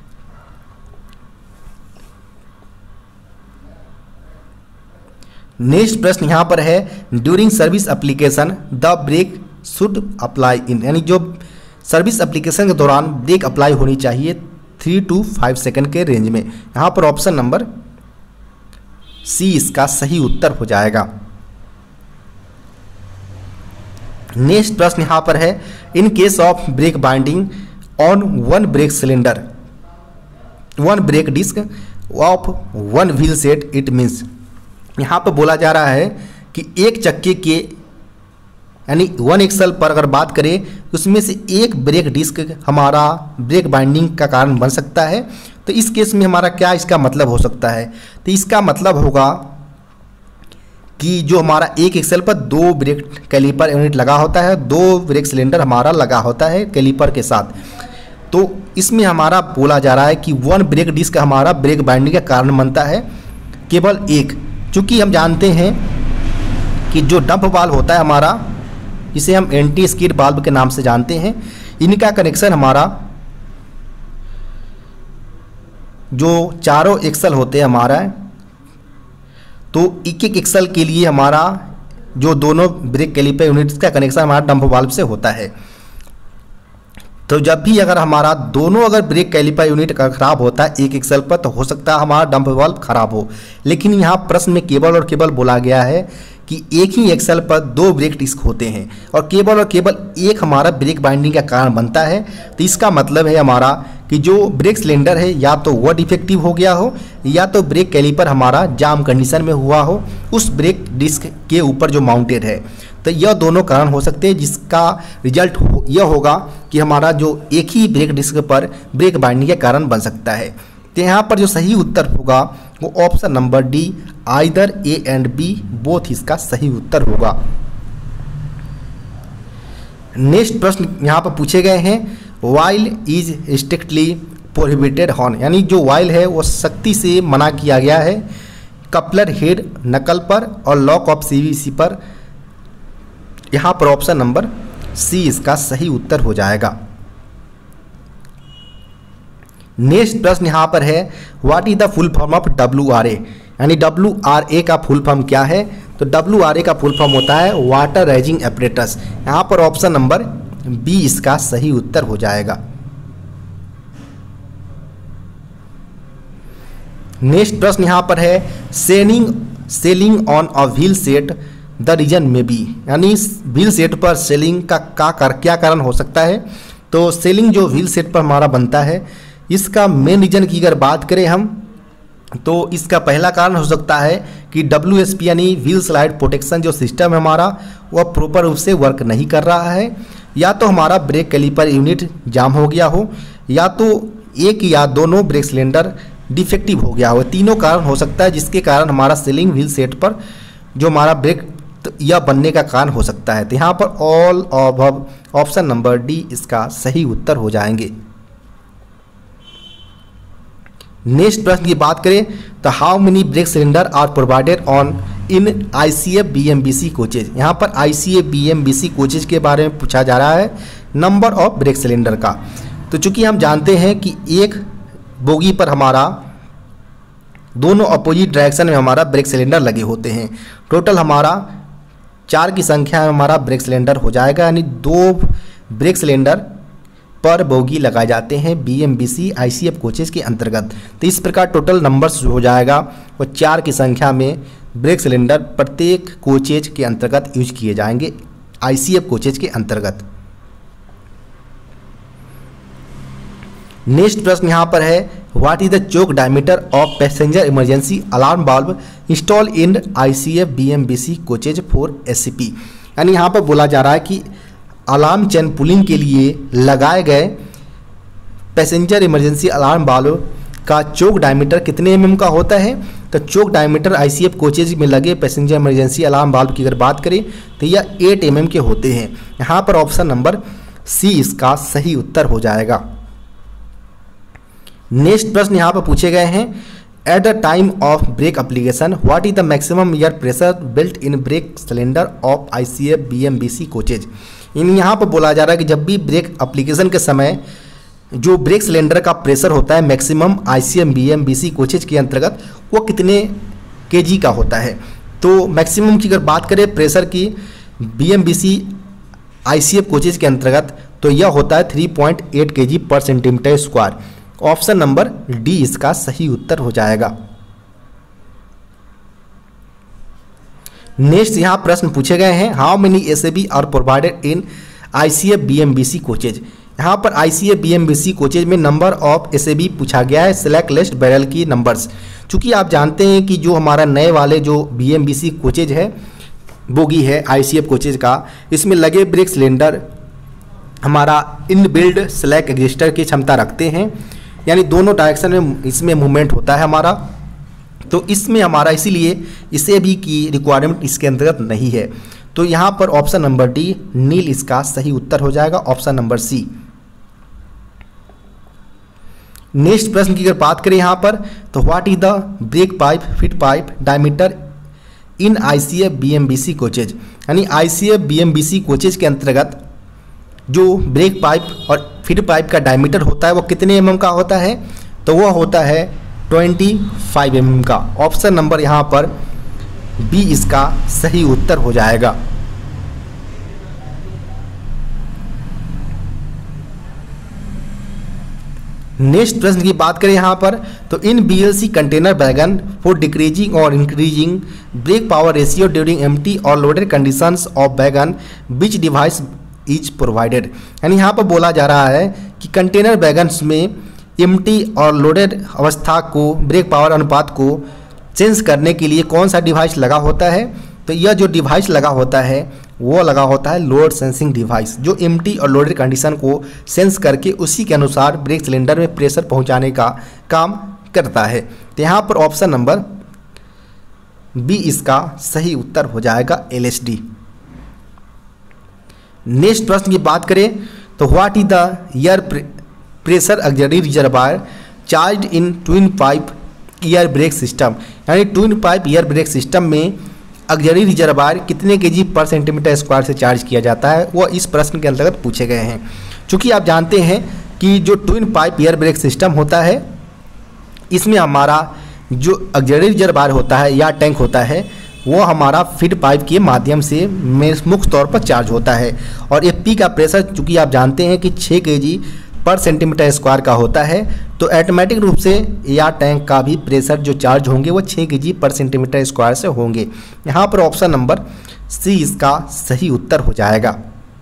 Next प्रश्न यहाँ पर है during service application the brake should apply in, यानी जो सर्विस एप्लीकेशन के दौरान ब्रेक अप्लाई होनी चाहिए 3 to 5 सेकंड के रेंज में। यहाँ पर ऑप्शन नंबर सी इसका सही उत्तर हो जाएगा। नेक्स्ट प्रश्न यहाँ पर है in case of brake binding on one brake cylinder one brake disc of one wheel set it means. यहाँ पर बोला जा रहा है कि एक चक्के के यानी 1 एक्सल पर अगर बात करें उसमें से एक ब्रेक डिस्क हमारा ब्रेक बाइंडिंग का कारण बन सकता है। तो इस केस में हमारा क्या इसका मतलब हो सकता है, तो इसका मतलब होगा कि जो हमारा 1 एक्सल पर 2 ब्रेक कैलिपर यूनिट लगा होता है, 2 ब्रेक सिलेंडर हमारा लगा होता है कैलिपर के साथ। तो इसमें हमारा बोला जा रहा है कि 1 ब्रेक डिस्क हमारा ब्रेक बाइंडिंग का कारण बनता है केवल एक, चूँकि हम जानते हैं कि जो डंप वाल्व होता है हमारा, इसे हम एंटी स्किड वाल्व के नाम से जानते हैं, इनका कनेक्शन हमारा जो चारों एक्सल होते हैं हमारा, तो एक एक एक्सल के लिए हमारा जो दोनों ब्रेक कैलिपर यूनिट्स का कनेक्शन हमारा डंप वाल्व से होता है। तो जब भी अगर हमारा दोनों अगर ब्रेक कैलिपर यूनिट का खराब होता है एक एक्सल पर, तो हो सकता है हमारा डंप वाल्व खराब हो। लेकिन यहाँ प्रश्न में केवल और केवल बोला गया है कि एक ही एक्सल पर 2 ब्रेक डिस्क होते हैं और केवल एक हमारा ब्रेक बाइंडिंग का कारण बनता है। तो इसका मतलब है हमारा कि जो ब्रेक सिलेंडर है या तो वह डिफेक्टिव हो गया हो या तो ब्रेक कैलिपर हमारा जाम कंडीशन में हुआ हो उस ब्रेक डिस्क के ऊपर जो माउंटेड है। तो यह दोनों कारण हो सकते हैं, जिसका रिजल्ट यह होगा कि हमारा जो एक ही ब्रेक डिस्क पर ब्रेक बाइंडिंग के कारण बन सकता है। तो यहाँ पर जो सही उत्तर होगा वो option number D, either A and B both इसका सही उत्तर होगा। नेक्स्ट प्रश्न यहाँ पर पूछे गए हैं, while is strictly prohibited horn, यानी जो वाइल है वो सख्ती से मना किया गया है कपलर हेड नकल पर और लॉक ऑफ सीवीसी पर। यहाँ पर ऑप्शन नंबर सी इसका सही उत्तर हो जाएगा। नेक्स्ट प्रश्न यहाँ पर है, what is the full form of WRA, यानी WRA का फुल फॉर्म क्या है। तो WRA का फुल फॉर्म होता है वाटर रेजिंग एपरेटस। यहाँ पर ऑप्शन नंबर बी इसका सही उत्तर हो जाएगा। नेक्स्ट प्रश्न यहाँ पर है, shelling on a wheel set the reason में बी, यानी व्हील सेट पर सेलिंग का क्या कारण हो सकता है। तो सेलिंग जो व्हील सेट पर हमारा बनता है इसका मेन रीजन की अगर बात करें हम तो इसका पहला कारण हो सकता है कि WSP यानी व्हील स्लाइड प्रोटेक्शन जो सिस्टम है हमारा वह प्रॉपर रूप से वर्क नहीं कर रहा है, या तो हमारा ब्रेक कैलिपर यूनिट जाम हो गया हो, या तो एक या दोनों ब्रेक सिलेंडर डिफेक्टिव हो गया हो। तीनों कारण हो सकता है जिसके कारण हमारा सेलिंग व्हील सेट पर जो हमारा ब्रेक यह बनने का कारण हो सकता है। तो यहाँ पर all of option number D इसका सही उत्तर हो जाएंगे। नेक्स्ट प्रश्न की बात करें तो how many brake cylinder are provided on in ICF BMBC coaches. यहाँ पर ICF BMBC कोचेज के बारे में पूछा जा रहा है नंबर ऑफ ब्रेक सिलेंडर का। तो चूंकि हम जानते हैं कि एक बोगी पर हमारा दोनों अपोजिट डायरेक्शन में हमारा ब्रेक सिलेंडर लगे होते हैं, टोटल हमारा 4 की संख्या में हमारा ब्रेक सिलेंडर हो जाएगा, यानी 2 ब्रेक सिलेंडर पर बोगी लगाए जाते हैं BMBC ICF कोचेज के अंतर्गत। तो इस प्रकार टोटल नंबर्स हो जाएगा वो 4 की संख्या में ब्रेक सिलेंडर प्रत्येक कोचेज के अंतर्गत यूज किए जाएंगे ICF कोचेज के अंतर्गत। नेक्स्ट प्रश्न यहाँ पर है, what is the choke diameter of passenger emergency alarm valve install in ICF BMBC coaches for SCP, यानी यहाँ पर बोला जा रहा है कि अलार्म चेन पुलिंग के लिए लगाए गए पैसेंजर इमरजेंसी अलार्म वाल्व का चोक डायमीटर कितने mm का होता है। तो चोक डायमीटर ICF कोचेज में लगे पैसेंजर इमरजेंसी अलार्म वाल्व की अगर बात करें तो यह 8 mm के होते हैं। यहाँ पर ऑप्शन नंबर सी इसका सही उत्तर हो जाएगा। नेक्स्ट प्रश्न यहाँ पर पूछे गए हैं, at the time of brake application what is the maximum air pressure built in brake cylinder of ICF BMBC coaches. यहाँ पर बोला जा रहा है कि जब भी ब्रेक एप्लीकेशन के समय जो ब्रेक सिलेंडर का प्रेशर होता है मैक्सिमम ICF BMBC कोचेज के अंतर्गत वो कितने kg का होता है। तो मैक्सिमम की अगर बात करें प्रेशर की BMBC ICF कोचेज के अंतर्गत तो यह होता है 3.8 kg पर centimetre square. Option number D इसका सही उत्तर हो जाएगा। नेक्स्ट यहाँ प्रश्न पूछे गए हैं, how many SAB are provided in ICF BMBC coaches. यहाँ पर ICF BMBC कोचेज में नंबर ऑफ SAB पूछा गया है, सेलेक्ट लिस्ट बैरल की नंबर्स। चूँकि आप जानते हैं कि जो हमारा नए वाले जो BMBC कोचेज है बोगी है ICF कोचेज का, इसमें लगे ब्रेक सिलेंडर हमारा इनबिल्ड स्लैक एग्जिस्टर की क्षमता रखते हैं, यानी दोनों डायरेक्शन में इसमें मूवमेंट होता है हमारा। तो इसमें हमारा इसीलिए इसे भी की रिक्वायरमेंट इसके अंतर्गत नहीं है। तो यहाँ पर ऑप्शन नंबर डी नील इसका सही उत्तर हो जाएगा, ऑप्शन नंबर सी। नेक्स्ट प्रश्न की अगर बात करें यहाँ पर तो what is the brake pipe feed pipe diameter in ICF BMBC coaches, यानी ICF BMBC कोचेज के अंतर्गत जो ब्रेक पाइप और फिट पाइप का डायमीटर होता है वो कितने mm का होता है। तो वह होता है 25 mm का। ऑप्शन नंबर यहाँ पर बी इसका सही उत्तर हो जाएगा। नेक्स्ट प्रश्न की बात करें यहाँ पर, तो in BLC container wagon for decreasing और increasing brake power ratio during empty और loaded conditions of wagon which device is provided. यानी यहाँ पर बोला जा रहा है कि कंटेनर वैगन्स में एम्प्टी और लोडेड अवस्था को, ब्रेक पावर अनुपात को सेंस करने के लिए कौन सा डिवाइस लगा होता है। तो यह जो डिवाइस लगा होता है वो लगा होता है लोड सेंसिंग डिवाइस, जो एम्प्टी और लोडेड कंडीशन को सेंस करके उसी के अनुसार ब्रेक सिलेंडर में प्रेशर पहुंचाने का काम करता है। तो यहाँ पर ऑप्शन नंबर बी इसका सही उत्तर हो जाएगा, LSD। नेक्स्ट प्रश्न की बात करें तो what is the air pressure auxiliary reservoir charge in twin pipe air brake system. यानी twin pipe air brake system में ऑक्सिलरी रिजर्वायर कितने kg पर सेंटीमीटर स्क्वायर से चार्ज किया जाता है, वो इस प्रश्न के अंतर्गत पूछे गए हैं। चूँकि आप जानते हैं कि जो twin pipe air brake system होता है, इसमें हमारा जो ऑक्सिलरी रिजर्वायर होता है या टैंक होता है वो हमारा फीड पाइप के माध्यम से मुख्य तौर पर चार्ज होता है। और FP का प्रेशर चूँकि आप जानते हैं कि 6 kg पर सेंटीमीटर स्क्वायर का होता है, तो ऑटोमेटिक रूप से एयर टैंक का भी प्रेशर जो चार्ज होंगे वो 6 kg पर सेंटीमीटर स्क्वायर से होंगे। यहाँ पर ऑप्शन नंबर सी इसका सही उत्तर हो जाएगा।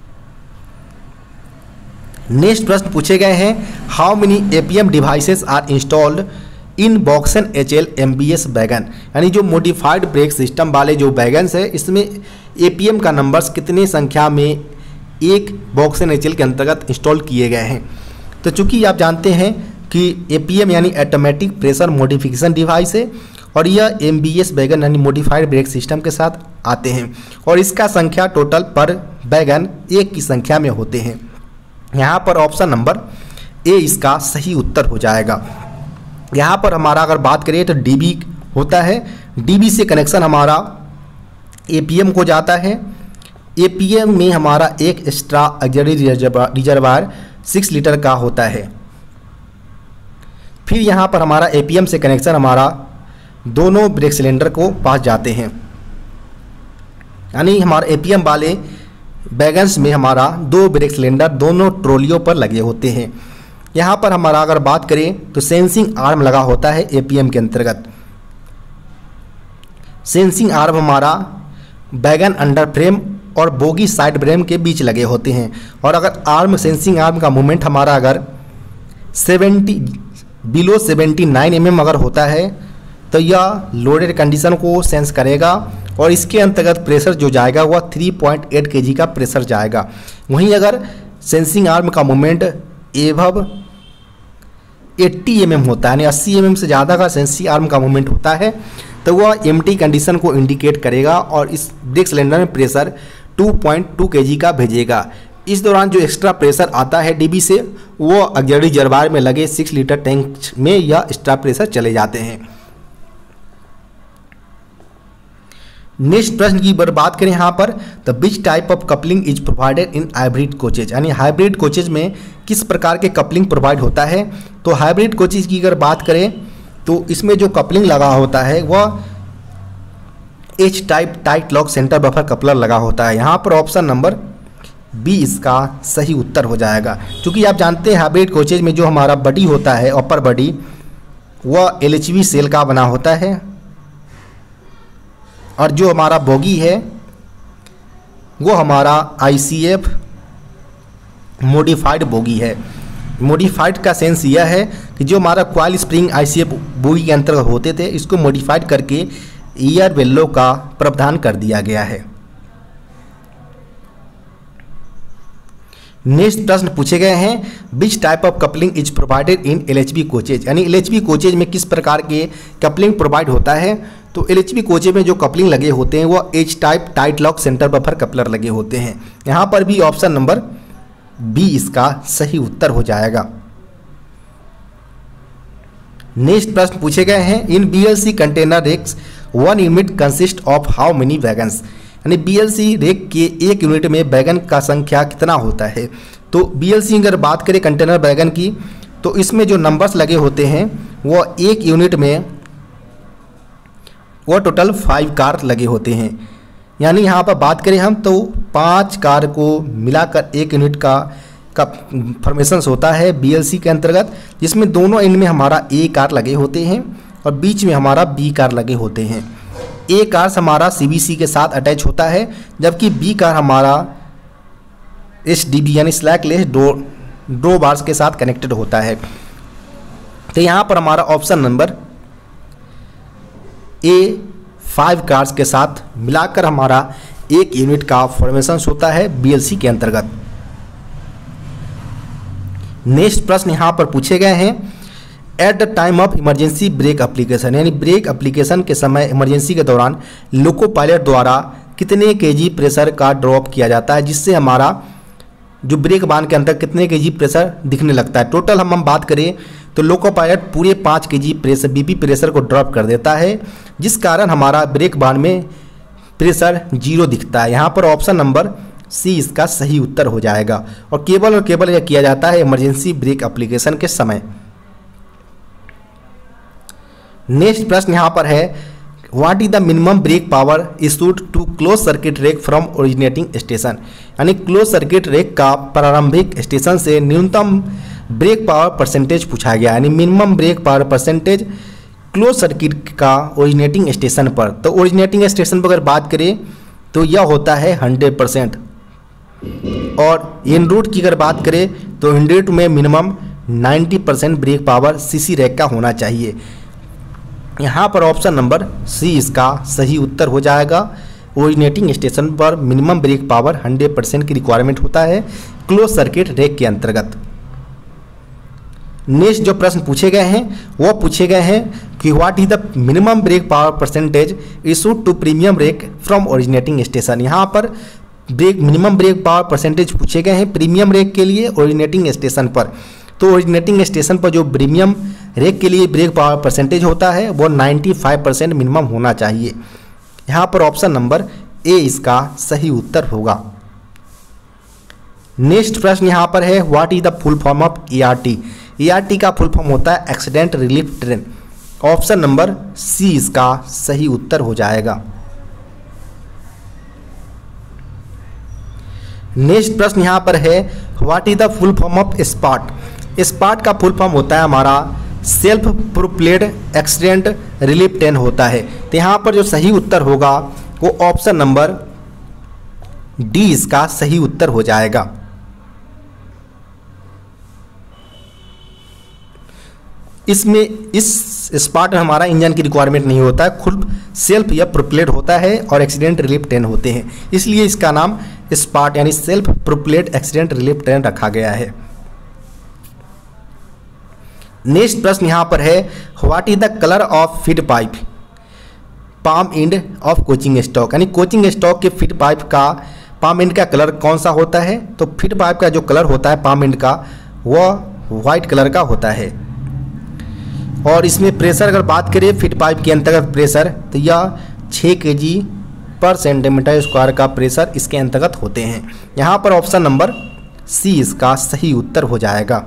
नेक्स्ट प्रश्न पूछे गए हैं, how many APM devices are installed in BOXN HL MBS wagon. यानी जो मॉडिफाइड ब्रेक सिस्टम वाले जो वैगन्स है, इसमें APM का नंबर्स कितनी संख्या में एक बॉक्सन HL के अंतर्गत इंस्टॉल किए गए हैं। तो चूंकि आप जानते हैं कि APM यानी ऑटोमेटिक प्रेशर मॉडिफिकेशन डिवाइस है और यह MBS वैगन यानी मॉडिफाइड ब्रेक सिस्टम के साथ आते हैं और इसका संख्या टोटल पर वैगन 1 की संख्या में होते हैं। यहाँ पर ऑप्शन नंबर ए इसका सही उत्तर हो जाएगा। यहाँ पर हमारा अगर बात करें तो DB होता है, DB से कनेक्शन हमारा APM को जाता है। APM में हमारा एक एक्स्ट्रा ऑक्सिलरी रिजर्वायर 6 लीटर का होता है। फिर यहाँ पर हमारा APM से कनेक्शन हमारा दोनों ब्रेक सिलेंडर को पास जाते हैं। यानी हमारे APM वाले वैगन्स में हमारा 2 ब्रेक सिलेंडर दोनों ट्रॉलियों पर लगे होते हैं। यहाँ पर हमारा अगर बात करें तो सेंसिंग आर्म लगा होता है APM के अंतर्गत। सेंसिंग आर्म हमारा वैगन अंडर फ्रेम और बोगी साइड फ्रेम के बीच लगे होते हैं। और अगर आर्म सेंसिंग आर्म का मूवमेंट हमारा अगर 79 mm अगर होता है तो यह लोडेड कंडीशन को सेंस करेगा और इसके अंतर्गत प्रेशर जो जाएगा वह 3.8 kg का प्रेशर जाएगा। वहीं अगर सेंसिंग आर्म का मूवमेंट एवब 80 mm होता है, यानी 80 mm से ज़्यादा का सेंसिंग आर्म का मूवमेंट होता है तो वह एम्प्टी कंडीशन को इंडिकेट करेगा और इस ब्रेक सिलेंडर में प्रेशर 2.2 kg का भेजेगा। इस दौरान जो एक्स्ट्रा प्रेशर आता है DB से वो ऑक्सिलरी रिजर्वायर में लगे 6 लीटर टैंक में यह एक्स्ट्रा प्रेशर चले जाते हैं। नेक्स्ट प्रश्न की बात करें यहाँ पर, तो which type of coupling is provided in hybrid coaches. यानी हाइब्रिड कोचेज में किस प्रकार के कपलिंग प्रोवाइड होता है। तो हाइब्रिड कोचेज की अगर बात करें तो इसमें जो कपलिंग लगा होता है वह H type tight lock centre buffer coupler लगा होता है। यहाँ पर ऑप्शन नंबर बी इसका सही उत्तर हो जाएगा। क्योंकि आप जानते हैं हाइब्रिड कोचेज में जो हमारा बॉडी होता है, अपर बॉडी, वह LHV सेल का बना होता है और जो हमारा बोगी है वो हमारा ICF मॉडिफाइड बोगी है। मॉडिफाइड का सेंस यह है कि जो हमारा कॉइल स्प्रिंग ICF बोगी के अंतर्गत होते थे इसको मॉडिफाइड करके एयर वेल्लो का प्रावधान कर दिया गया है। नेक्स्ट प्रश्न पूछे गए हैं, which type of coupling is provided in LHV coaches. यानी LHV कोचेज में किस प्रकार के कपलिंग प्रोवाइड होता है। तो LHV कोचेज में जो कपलिंग लगे होते हैं वो H type tight lock centre buffer coupler लगे होते हैं। यहाँ पर भी ऑप्शन नंबर बी इसका सही उत्तर हो जाएगा। नेक्स्ट प्रश्न पूछे गए हैं, in BLC container rakes 1 unit consist of how many wagons. यानी BLC रेक के 1 यूनिट में वैगन का संख्या कितना होता है। तो BLC अगर बात करें कंटेनर वैगन की तो इसमें जो नंबर्स लगे होते हैं वो 1 यूनिट में वो टोटल 5 कार लगे होते हैं। यानी यहाँ पर बात करें हम तो 5 कार को मिलाकर 1 यूनिट का का फॉर्मेशन होता है BLC के अंतर्गत, जिसमें दोनों एंड में हमारा A कार लगे होते हैं और बीच में हमारा B कार लगे होते हैं। A कार हमारा CBC के साथ अटैच होता है, जबकि B कार हमारा SDB यानी स्लैकलेस ड्रो बार्स के साथ कनेक्टेड होता है। तो यहाँ पर हमारा ऑप्शन नंबर A 5 कार्स के साथ मिलाकर हमारा एक यूनिट का फॉर्मेशन होता है BLC के अंतर्गत। नेक्स्ट प्रश्न यहाँ पर पूछे गए हैं, at the time of emergency brake application, यानी ब्रेक एप्लीकेशन के समय इमरजेंसी के दौरान लोको पायलट द्वारा कितने kg प्रेशर का ड्रॉप किया जाता है, जिससे हमारा जो ब्रेक बांध के अंदर कितने kg प्रेशर दिखने लगता है। टोटल हम बात करें तो लोको पायलट पूरे 5 kg प्रेशर BP प्रेशर को ड्रॉप कर देता है, जिस कारण हमारा ब्रेक बांध में प्रेशर 0 दिखता है। यहाँ पर ऑप्शन नंबर C इसका सही उत्तर हो जाएगा, और केवल यह किया जाता है इमरजेंसी ब्रेक एप्लीकेशन के समय। नेक्स्ट प्रश्न यहाँ पर है, what is the minimum brake power issued to close circuit rake from originating station, यानी क्लोज सर्किट रेक का प्रारंभिक स्टेशन से न्यूनतम ब्रेक पावर परसेंटेज पूछा गया, यानी minimum brake power percentage close circuit का ओरिजिनेटिंग स्टेशन पर। तो ओरिजिनेटिंग स्टेशन पर अगर बात करें तो यह होता है 100%, और इन रूट की अगर बात करें तो इन रूट में minimum 90% brake power CC rake का होना चाहिए। यहाँ पर ऑप्शन नंबर C इसका सही उत्तर हो जाएगा। ओरिजिनेटिंग स्टेशन पर मिनिमम ब्रेक पावर 100% की रिक्वायरमेंट होता है क्लोज सर्किट रैक के अंतर्गत। नेक्स्ट जो प्रश्न पूछे गए हैं वो पूछे गए हैं कि what is the minimum brake power percentage issued to premium rake from originating station. यहाँ पर मिनिमम ब्रेक पावर परसेंटेज पूछे गए हैं प्रीमियम रैक के लिए ओरिजिनेटिंग स्टेशन पर। तो ओरिजिनेटिंग स्टेशन पर जो प्रीमियम रैक के लिए ब्रेक पावर परसेंटेज होता है वो 95% मिनिमम होना चाहिए। यहाँ पर ऑप्शन नंबर A इसका सही उत्तर होगा। नेक्स्ट प्रश्न यहाँ पर है, what is the full form of ERT। ERT का फुल फॉर्म होता है accident relief train. Option number C इसका सही उत्तर हो जाएगा। नेक्स्ट प्रश्न यहाँ पर है, what is the full form of SPART. SPART का फुल फॉर्म होता है हमारा self proclaimed accident relief train होता है। तो यहाँ पर जो सही उत्तर होगा वो ऑप्शन नंबर D इसका सही उत्तर हो जाएगा। इसमें इस स्पाट में हमारा इंजन की रिक्वायरमेंट नहीं होता है, खुद सेल्फ या प्रोपेल्ड होता है और एक्सीडेंट रिलीफ ट्रेन होते हैं, इसलिए इसका नाम स्पाट यानी self propelled accident relief train रखा गया है। नेक्स्ट प्रश्न यहाँ पर है, what is the colour of feed pipe palm end of coaching stock, यानी कोचिंग स्टॉक के फीड पाइप का पाम एंड का कलर कौन सा होता है। तो फीड पाइप का जो कलर होता है पाम एंड का वह वाइट कलर का होता है। और इसमें प्रेशर अगर बात करें फीड पाइप के अंतर्गत प्रेशर, तो यह 6 kg पर सेंटीमीटर स्क्वायर का प्रेशर इसके अंतर्गत होते हैं। यहाँ पर ऑप्शन नंबर C इसका सही उत्तर हो जाएगा।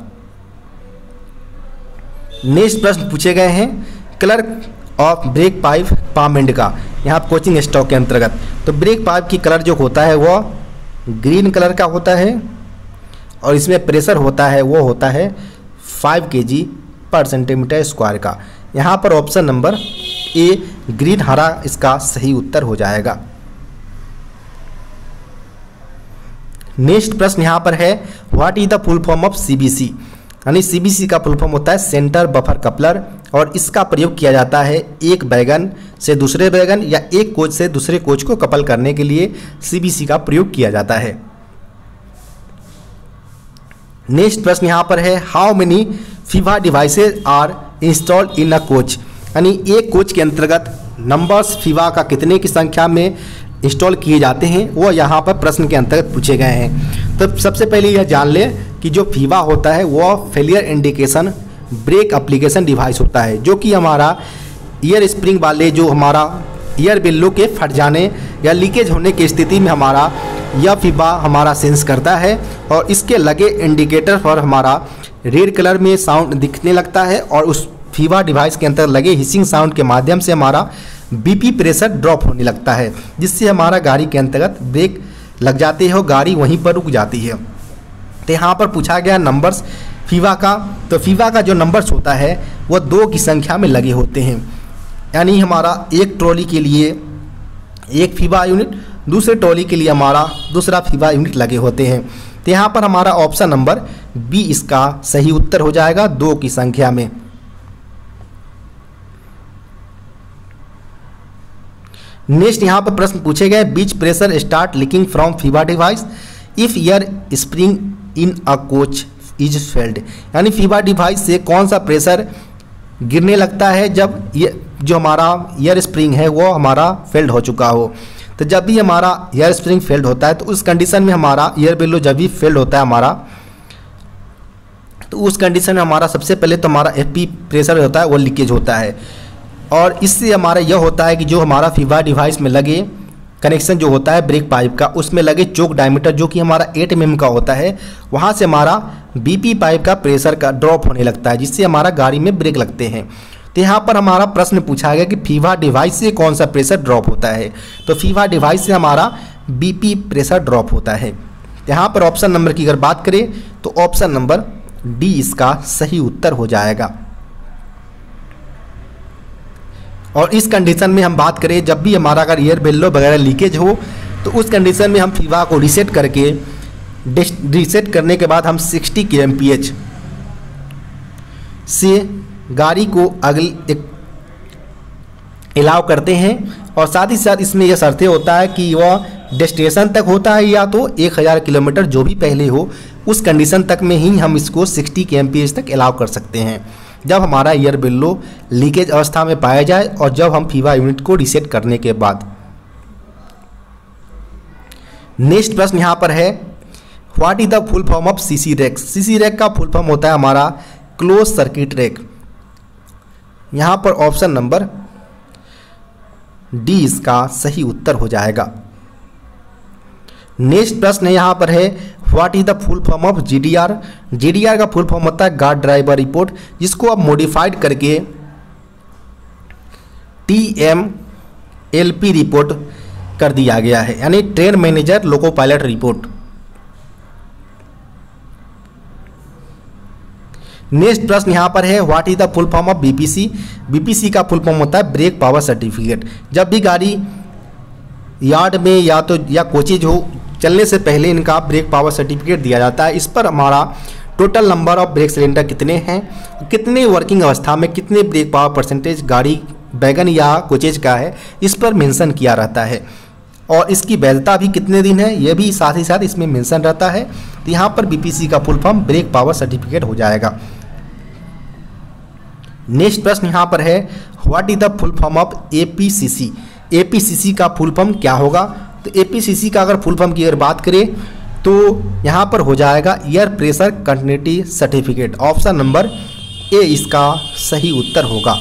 नेक्स्ट प्रश्न पूछे गए हैं, colour of brake pipe palm end का, यहाँ कोचिंग स्टॉक के अंतर्गत। तो ब्रेक पाइप की कलर जो होता है वह ग्रीन कलर का होता है, और इसमें प्रेशर होता है वो होता है 5 kg पर सेंटीमीटर स्क्वायर का। यहाँ पर ऑप्शन नंबर A ग्रीन हरा इसका सही उत्तर हो जाएगा। नेक्स्ट प्रश्न यहाँ पर है, what is the full form of CBC, यानी CBC का फुल फॉर्म होता है सेंटर बफर कपलर, और इसका प्रयोग किया जाता है एक वैगन से दूसरे वैगन या एक कोच से दूसरे कोच को कपल करने के लिए CBC का प्रयोग किया जाता है। नेक्स्ट प्रश्न यहाँ पर है, how many FIBA devices are installed in a coach, यानी एक कोच के अंतर्गत नंबर्स फीवा का कितने की संख्या में इंस्टॉल किए जाते हैं वो यहाँ पर प्रश्न के अंतर्गत पूछे गए हैं। तो सबसे पहले यह जान लें कि जो फीवा होता है वो failure indication brake application device होता है, जो कि हमारा ईयर स्प्रिंग वाले जो हमारा ईयर बिल्लो के फट जाने या लीकेज होने की स्थिति में हमारा यह फीवा हमारा सेंस करता है, और इसके लगे इंडिकेटर पर हमारा रेड कलर में साउंड दिखने लगता है, और उस फीवा डिवाइस के अंदर लगे हिसिंग साउंड के माध्यम से हमारा BP प्रेशर ड्रॉप होने लगता है, जिससे हमारा गाड़ी के अंतर्गत ब्रेक लग जाती है और गाड़ी वहीं पर रुक जाती है। तो यहाँ पर पूछा गया नंबर्स फीवा का। तो फीवा का जो नंबर्स होता है वो 2 की संख्या में लगे होते हैं, यानी हमारा एक ट्रॉली के लिए एक फीवा यूनिट, दूसरे ट्रॉली के लिए हमारा दूसरा फीवा यूनिट लगे होते हैं। तो यहाँ पर हमारा ऑप्शन नंबर बी इसका सही उत्तर हो जाएगा, 2 की संख्या में। नेक्स्ट यहाँ पर प्रश्न पूछे गए, which pressure start leaking from FIBA device if air spring in a coach is failed, यानी फीवा डिवाइस से कौन सा प्रेशर गिरने लगता है जब ये जो हमारा एयर स्प्रिंग है वो हमारा फेल्ड हो चुका हो। तो जब भी हमारा एयर स्प्रिंग फेल्ड होता है तो उस कंडीशन में हमारा एयर बेलो जब भी फेल्ड होता है हमारा, तो उस कंडीशन में हमारा सबसे पहले तो हमारा एफपी प्रेशर होता है वो लीकेज होता है। और इससे हमारा यह होता है कि जो हमारा फीवा डिवाइस में लगे कनेक्शन जो होता है ब्रेक पाइप का, उसमें लगे चोक डायमीटर जो कि हमारा 8 mm का होता है, वहाँ से हमारा बीपी पाइप का प्रेशर का ड्रॉप होने लगता है, जिससे हमारा गाड़ी में ब्रेक लगते हैं। तो यहाँ पर हमारा प्रश्न पूछा गया कि फीवा डिवाइस से कौन सा प्रेशर ड्रॉप होता है। तो फीवा डिवाइस से हमारा बीपी प्रेशर ड्रॉप होता है। यहाँ पर ऑप्शन नंबर की अगर बात करें तो ऑप्शन नंबर डी इसका सही उत्तर हो जाएगा। और इस कंडीशन में हम बात करें जब भी हमारा अगर एयर बेलो वगैरह लीकेज हो तो उस कंडीशन में हम फीवा को रीसेट करके रीसेट करने के बाद हम 60 kmph से गाड़ी को अगले एक अलाउ करते हैं। और साथ ही साथ इसमें यह शर्तें होता है कि वह डेस्टिनेशन तक होता है या तो 1000 किलोमीटर जो भी पहले हो उस कंडीशन तक में ही हम इसको 60 kmph तक अलाउ कर सकते हैं, जब हमारा एयर बेलो लीकेज अवस्था में पाया जाए और जब हम फीवा यूनिट को रीसेट करने के बाद। नेक्स्ट प्रश्न यहाँ पर है, what is the full form of CC rake. CC rake का फुल फॉर्म होता है हमारा क्लोज सर्किट रैक। यहाँ पर ऑप्शन नंबर डी इसका सही उत्तर हो जाएगा। नेक्स्ट प्रश्न यहाँ पर है, what is the full form of GDR. GDR का फुल फॉर्म होता है गार्ड ड्राइवर रिपोर्ट, जिसको अब मॉडिफाइड करके TMLP रिपोर्ट कर दिया गया है, यानी train manager loco pilot report. Next प्रश्न यहाँ पर है, what is the full form of BPC. BPC का फुल फॉर्म होता है ब्रेक पावर सर्टिफिकेट। जब भी गाड़ी यार्ड में या कोचेज हो चलने से पहले इनका ब्रेक पावर सर्टिफिकेट दिया जाता है। इस पर हमारा total number of brake cylinder कितने हैं, कितने वर्किंग अवस्था में कितने ब्रेक पावर परसेंटेज गाड़ी वैगन या कोचेज का है, इस पर मेंशन किया रहता है। और इसकी वैधता भी कितने दिन है यह भी साथ ही साथ इसमें मेंशन रहता है। तो यहाँ पर बीपीसी का full form brake power certificate हो जाएगा। नेक्स्ट प्रश्न यहाँ पर है, what is the full form of APCC. APCC का फुल फॉर्म क्या होगा। तो एपीसीसी का अगर फुल फॉर्म की अगर बात करें तो यहाँ पर हो जाएगा air pressure continuity certificate. Option number A इसका सही उत्तर होगा।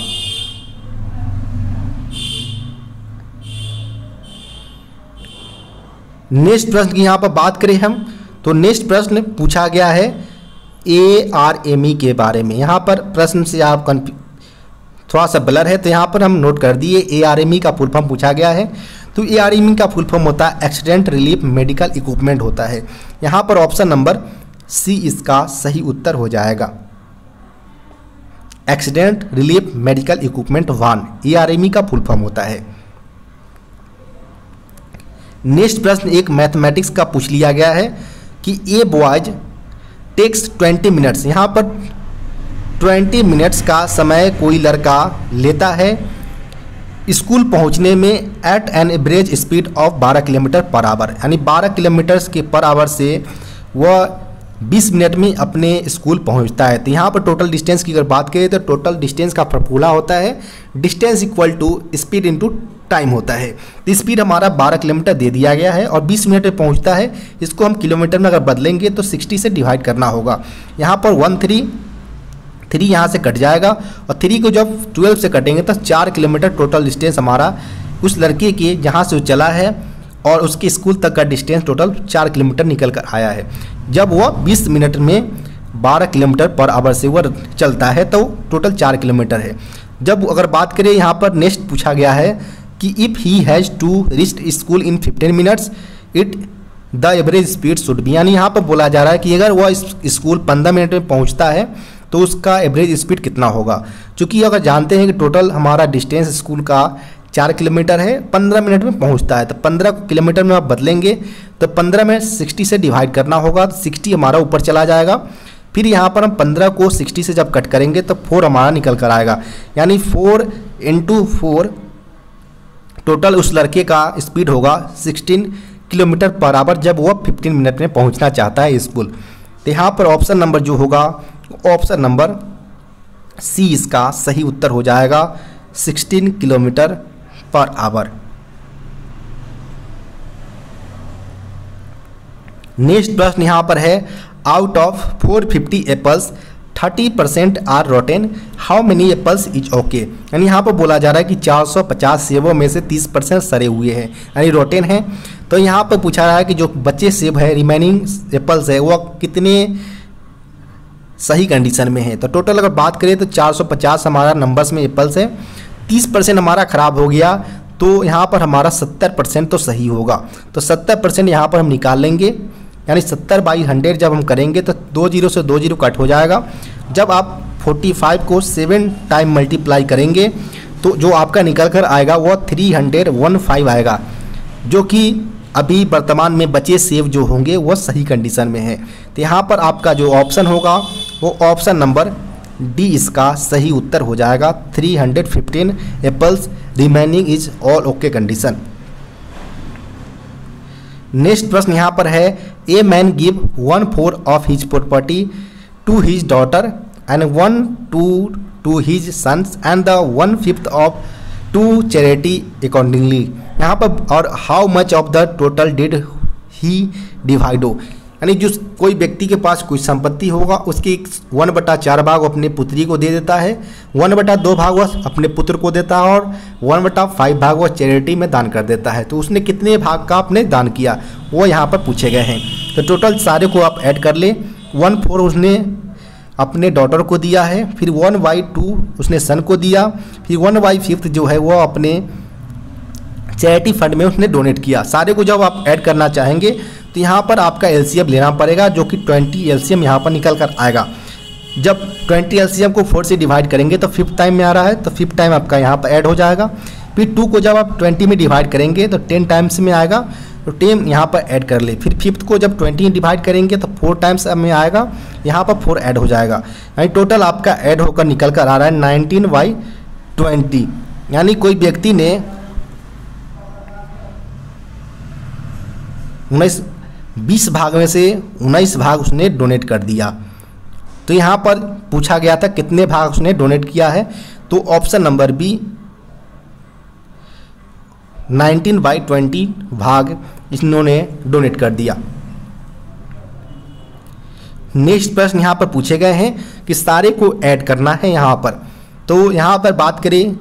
नेक्स्ट प्रश्न की यहाँ पर बात करें हम तो नेक्स्ट प्रश्न पूछा गया है ARME के बारे में। यहाँ पर प्रश्न से आप थोड़ा सा ब्लर है तो यहाँ पर हम नोट कर दिए ARME का फुल फॉर्म पूछा गया है। तो ARME का फुल फॉर्म होता है एक्सीडेंट रिलीफ मेडिकल इक्विपमेंट होता है। यहाँ पर ऑप्शन नंबर सी इसका सही उत्तर हो जाएगा। Accident relief medical equipment 1 ARME का फुल फॉर्म होता है। नेक्स्ट प्रश्न एक मैथमेटिक्स का पूछ लिया गया है कि ए बॉयज टेक्स 20 मिनट्स। यहाँ पर 20 मिनट्स का समय कोई लड़का लेता है स्कूल पहुँचने में at an average speed of 12 kilometre per hour, यानी 12 किलोमीटर के पर आवर से वह 20 मिनट में अपने स्कूल पहुंचता है। तो यहाँ पर टोटल डिस्टेंस की अगर बात करें तो टोटल डिस्टेंस का फॉर्मूला होता है distance equal to speed into time होता है। तो स्पीड हमारा 12 किलोमीटर दे दिया गया है और 20 मिनट में पहुंचता है। इसको हम किलोमीटर में अगर बदलेंगे तो 60 से डिवाइड करना होगा। यहाँ पर 3 यहाँ से कट जाएगा और 3 को जब 12 से कटेंगे तो 4 किलोमीटर टोटल डिस्टेंस हमारा उस लड़के के जहाँ से वो चला है और उसके स्कूल तक का डिस्टेंस टोटल 4 किलोमीटर निकल कर आया है। जब वह 20 मिनट में 12 किलोमीटर पर आवर से वह चलता है तो टोटल 4 किलोमीटर है। जब अगर बात करें यहाँ पर नेक्स्ट पूछा गया है कि if he has to reach school in 15 minutes it the average speed should be, यानी यहाँ पर बोला जा रहा है कि अगर वह स्कूल 15 मिनट में पहुँचता है तो उसका एवरेज स्पीड कितना होगा। चूँकि अगर जानते हैं कि टोटल हमारा डिस्टेंस स्कूल का 4 किलोमीटर है, 15 मिनट में पहुंचता है, तो 15 किलोमीटर में आप बदलेंगे तो 15 में 60 से डिवाइड करना होगा, तो 60 हमारा ऊपर चला जाएगा। फिर यहाँ पर हम 15 को 60 से जब कट करेंगे तो 4 हमारा निकल कर आएगा, यानी 4 × 4 टोटल उस लड़के का स्पीड होगा 16 किलोमीटर पर आवर जब वो 15 मिनट में पहुँचना चाहता है स्कूल। तो यहाँ पर ऑप्शन नंबर जो होगा ऑप्शन नंबर सी इसका सही उत्तर हो जाएगा, 16 किलोमीटर पर आवर। नेक्स्ट प्रश्न यहाँ पर है, out of 450 apples 30% are rotten, how many apples is okay. यानी यहाँ पर बोला जा रहा है कि 450 सेबों में से 30% सड़े हुए हैं, यानी रोटेन है। तो यहाँ पर पूछा रहा है कि जो बचे सेब है, रिमेनिंग एप्पल्स है, वो कितने सही कंडीशन में है। तो टोटल अगर बात करें तो 450 हमारा नंबर्स में एप्पल्स है, 30% हमारा ख़राब हो गया, तो यहाँ पर हमारा 70% तो सही होगा। तो 70% यहाँ पर हम निकाल लेंगे, यानी 70/100 जब हम करेंगे तो 2 0 से 2 0 कट हो जाएगा। जब आप 45 को 7 टाइम मल्टीप्लाई करेंगे तो जो आपका निकल कर आएगा वो 315 आएगा, जो कि अभी वर्तमान में बचे सेब जो होंगे वो सही कंडीशन में है। तो यहाँ पर आपका जो ऑप्शन होगा वो ऑप्शन नंबर डी इसका सही उत्तर हो जाएगा, 315 apples remaining is all okay condition. Next प्रश्न यहाँ पर है, a man give 1/4 of his property to his daughter and 1/2 to his sons and the 1/5 of to charity accordingly. यहाँ पर और how much of the total did he divide, यानी जो कोई व्यक्ति के पास कोई संपत्ति होगा उसकी 1/4 भाग अपने पुत्री को दे देता है, 1/2 भाग वह अपने पुत्र को देता है और 1/5 भाग वह चैरिटी में दान कर देता है। तो उसने कितने भाग का अपने दान किया वो यहाँ पर पूछे गए हैं। तो टोटल सारे को आप ऐड कर ले, 1/4 उसने अपने डॉटर को दिया है, फिर 1/2 उसने सन को दिया, फिर 1/5 जो है वो अपने चैरिटी फंड में उसने डोनेट किया। सारे को जब आप ऐड करना चाहेंगे तो यहाँ पर आपका एलसीएम लेना पड़ेगा, जो कि 20 एलसीएम यहाँ पर निकल कर आएगा। जब 20 एलसीएम को 4 से डिवाइड करेंगे तो 5th टाइम में आ रहा है, तो 5th टाइम आपका यहाँ पर ऐड हो जाएगा। फिर 2 को जब आप 20 में डिवाइड करेंगे तो 10 टाइम्स में आएगा, तो 10 यहाँ पर ऐड कर ले। फिर 5th को जब 20 में डिवाइड करेंगे तो 4 टाइम्स में आएगा, यहाँ पर 4 ऐड हो जाएगा, यानी टोटल आपका ऐड होकर निकल कर आ रहा है 19/20। यानी कोई व्यक्ति ने 20 भाग में से 19 भाग उसने डोनेट कर दिया। तो यहाँ पर पूछा गया था कितने भाग उसने डोनेट किया है, तो ऑप्शन नंबर बी 19/20 भाग इन्होंने डोनेट कर दिया। नेक्स्ट प्रश्न यहाँ पर पूछे गए हैं कि सारे को ऐड करना है यहाँ पर। तो यहाँ पर बात करें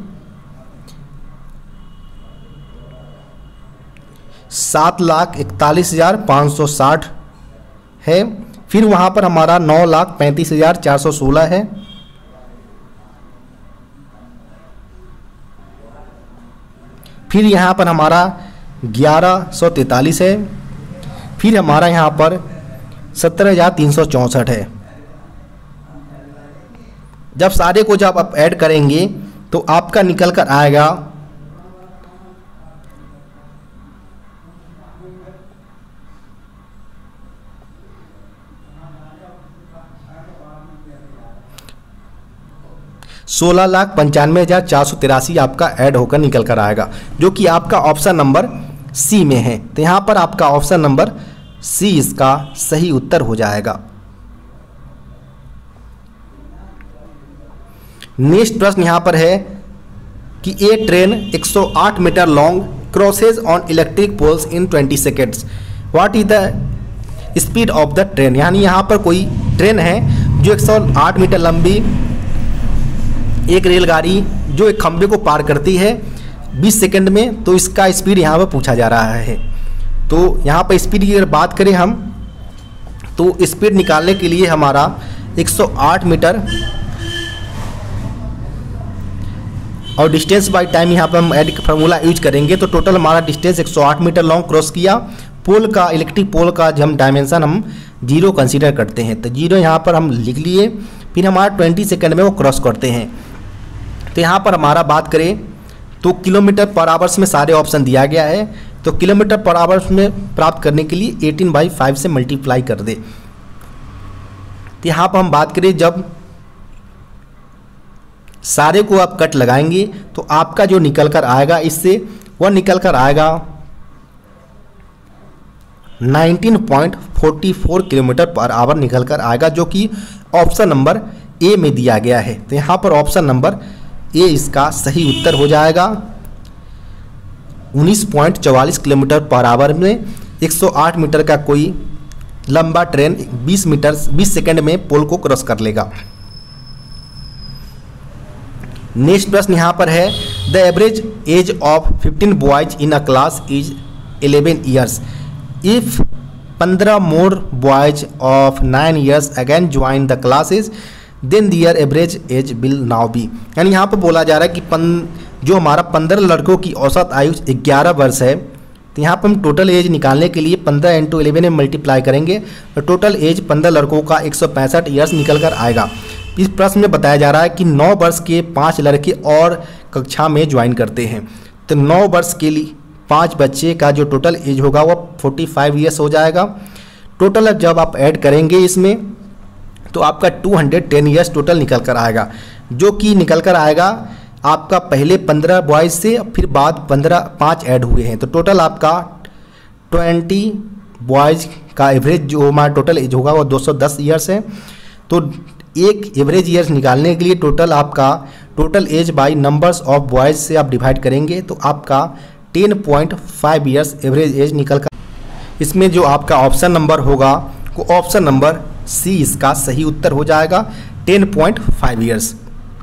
7,41,560 है, फिर वहाँ पर हमारा 9,35,416 है, फिर यहाँ पर हमारा 1,143 है, फिर हमारा यहाँ पर 17,364 है। जब सारे को जब आप ऐड करेंगे तो आपका निकल कर आएगा 16,95,483 आपका ऐड होकर निकल कर आएगा, जो कि आपका ऑप्शन नंबर सी में है। तो यहाँ पर आपका ऑप्शन नंबर सी इसका सही उत्तर हो जाएगा। नेक्स्ट प्रश्न यहाँ पर है कि a train 108 metre long crosses on electric poles in 20 seconds, what is the speed of the train. यानी यहाँ पर कोई ट्रेन है जो 108 मीटर लंबी एक रेलगाड़ी जो एक खंबे को पार करती है 20 सेकंड में, तो इसका स्पीड यहाँ पर पूछा जा रहा है। तो यहाँ पर स्पीड की अगर बात करें हम, तो स्पीड निकालने के लिए हमारा 108 मीटर और डिस्टेंस बाय टाइम यहाँ पर हम ऐड फार्मूला यूज करेंगे, तो टोटल हमारा डिस्टेंस 108 मीटर लॉन्ग क्रॉस किया, पोल का, इलेक्ट्रिक पोल का जब हम डायमेंशन हम 0 कंसीडर करते हैं, तो 0 यहाँ पर हम लिख लिए, फिर हमारा 20 सेकेंड में वो क्रॉस करते हैं। तो यहाँ पर हमारा बात करें तो किलोमीटर पर आवर्स में सारे ऑप्शन दिया गया है, तो किलोमीटर पर आवर्स में प्राप्त करने के लिए 18/5 से मल्टीप्लाई कर दे। तो यहाँ पर हम बात करें जब सारे को आप कट लगाएंगे तो आपका जो निकल कर आएगा इससे वह निकल कर आएगा 19.44 किलोमीटर पर आवर निकल कर आएगा, जो कि ऑप्शन नंबर ए में दिया गया है। तो यहाँ पर ऑप्शन नंबर ए इसका सही उत्तर हो जाएगा। 19.44 किलोमीटर पर आवर में 108 मीटर का कोई लंबा ट्रेन 20 सेकंड में पोल को क्रॉस कर लेगा। नेक्स्ट प्रश्न यहाँ पर है, the average age of 15 boys in a class is 11 years. If 15 more boys of 9 years again join the classes then their average age will now be. यानी यहाँ पर बोला जा रहा है कि जो हमारा 15 लड़कों की औसत आयु 11 वर्ष है, तो यहाँ पर हम टोटल एज निकालने के लिए 15 × 11 में मल्टीप्लाई करेंगे तो टोटल एज 15 लड़कों का 165 ईयर्स निकल कर आएगा। इस प्रश्न में बताया जा रहा है कि 9 वर्ष के 5 लड़के और कक्षा में ज्वाइन करते हैं, तो 9 वर्ष के लिए 5 बच्चे का जो टोटल एज होगा वो 45 ईयर्स हो जाएगा। टोटल जब आप ऐड करेंगे इसमें तो आपका 210 ईयर्स टोटल निकल कर आएगा, जो कि निकल कर आएगा आपका पहले 15 बॉयज़ से फिर बाद 5 ऐड हुए हैं, तो टोटल आपका 20 बॉयज़ का एवरेज जो हमारा टोटल एज होगा वो 210 ईयर्स है। तो एक एवरेज ईयर्स निकालने के लिए टोटल आपका total age by numbers of boys से आप डिवाइड करेंगे तो आपका 10.5 ईयर्स एवरेज एज निकल कर, इसमें जो आपका ऑप्शन नंबर होगा वो ऑप्शन नंबर सी इसका सही उत्तर हो जाएगा, 10.5 ईयर्स।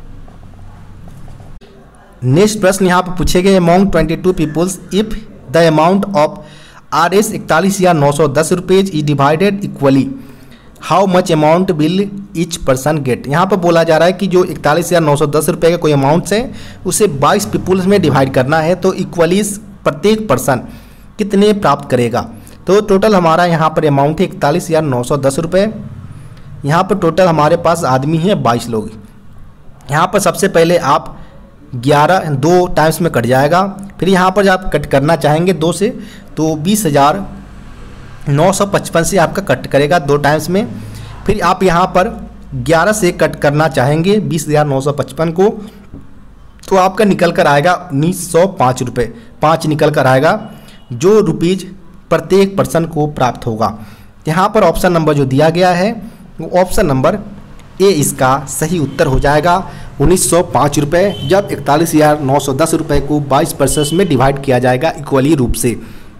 नेक्स्ट प्रश्न यहाँ पर पूछे गए, among 22 peoples if the amount of RS 41,910 rupees is divided equally how much amount will each person get. यहाँ पर बोला जा रहा है कि जो 41,910 रुपये का कोई अमाउंट्स है उसे 22 पीपुल्स में डिवाइड करना है, तो इक्वली प्रत्येक पर्सन कितने प्राप्त करेगा। तो टोटल हमारा यहाँ पर अमाउंट है 41,910 रुपये। यहाँ पर टोटल हमारे पास आदमी हैं 22 लोग। यहाँ पर सबसे पहले आप 11 2 टाइम्स में कट जाएगा, फिर यहाँ पर जब आप कट करना चाहेंगे 2 से तो 20,955 से आपका कट करेगा 2 टाइम्स में। फिर आप यहाँ पर 11 से कट करना चाहेंगे 20,955 को तो आपका निकल कर आएगा 1905 रुपये 5 निकल कर आएगा, जो रुपीज़ प्रत्येक पर्सन को प्राप्त होगा। यहाँ पर ऑप्शन नंबर जो दिया गया है वो ऑप्शन नंबर ए इसका सही उत्तर हो जाएगा, 1905 रुपये, जब 41,910 रुपये को 22 पर्सन में डिवाइड किया जाएगा इक्वली रूप से।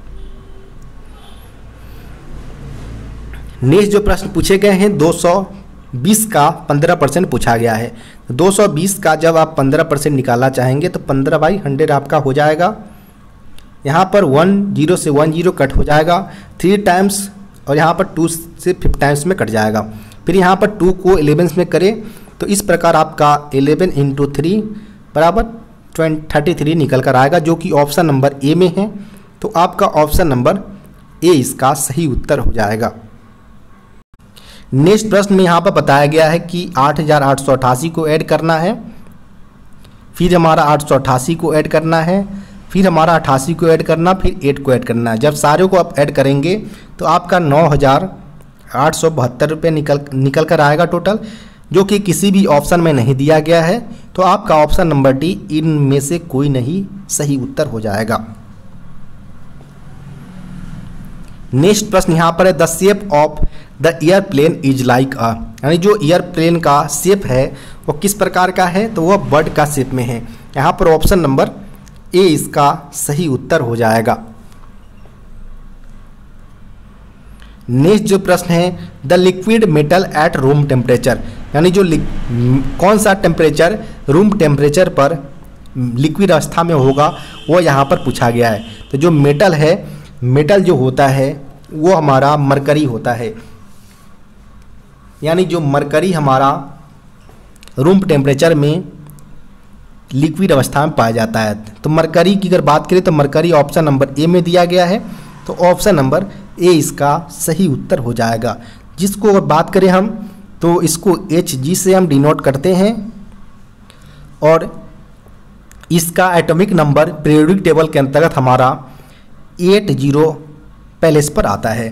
नेक्स्ट जो प्रश्न पूछे गए हैं 220 का 15% पूछा गया है। 220 का जब आप 15% निकालना चाहेंगे तो 15/100 आपका हो जाएगा। यहाँ पर 10 से 10 कट हो जाएगा 3 टाइम्स और यहाँ पर 2 से 5 टाइम्स में कट जाएगा। फिर यहाँ पर 2 को 11 में करें तो इस प्रकार आपका 11 × 3 बराबर 33 निकल कर आएगा, जो कि ऑप्शन नंबर ए में है। तो आपका ऑप्शन नंबर ए इसका सही उत्तर हो जाएगा। नेक्स्ट प्रश्न में यहाँ पर बताया गया है कि 8,888 को ऐड करना है, फिर हमारा 888 को ऐड करना है, फिर हमारा 88 को ऐड करना, फिर 8 को ऐड करना है। जब सारे को आप ऐड करेंगे तो आपका 9,872 रुपये निकल कर आएगा टोटल, जो कि किसी भी ऑप्शन में नहीं दिया गया है। तो आपका ऑप्शन नंबर डी इनमें से कोई नहीं सही उत्तर हो जाएगा। नेक्स्ट प्रश्न यहाँ पर है, the shape of the airplane is like a, यानी जो एयरप्लेन का शेप है वो किस प्रकार का है, तो वह बर्ड का शेप में है। यहाँ पर ऑप्शन नंबर ए इसका सही उत्तर हो जाएगा। नेक्स्ट जो प्रश्न है, the liquid metal at room temperature, यानी जो कौन सा टेम्परेचर रूम टेम्परेचर पर लिक्विड अवस्था में होगा वो यहाँ पर पूछा गया है। तो जो मेटल है, मेटल जो होता है वो हमारा मरकरी होता है, यानी जो मरकरी हमारा रूम टेम्परेचर में लिक्विड अवस्था में पाया जाता है। तो मरकरी की अगर बात करें तो मरकरी ऑप्शन नंबर ए में दिया गया है। तो ऑप्शन नंबर ए इसका सही उत्तर हो जाएगा। जिसको अगर बात करें हम तो इसको Hg से हम डिनोट करते हैं और इसका एटॉमिक नंबर पीरियोडिक टेबल के अंतर्गत हमारा 80 पहले इस पर आता है।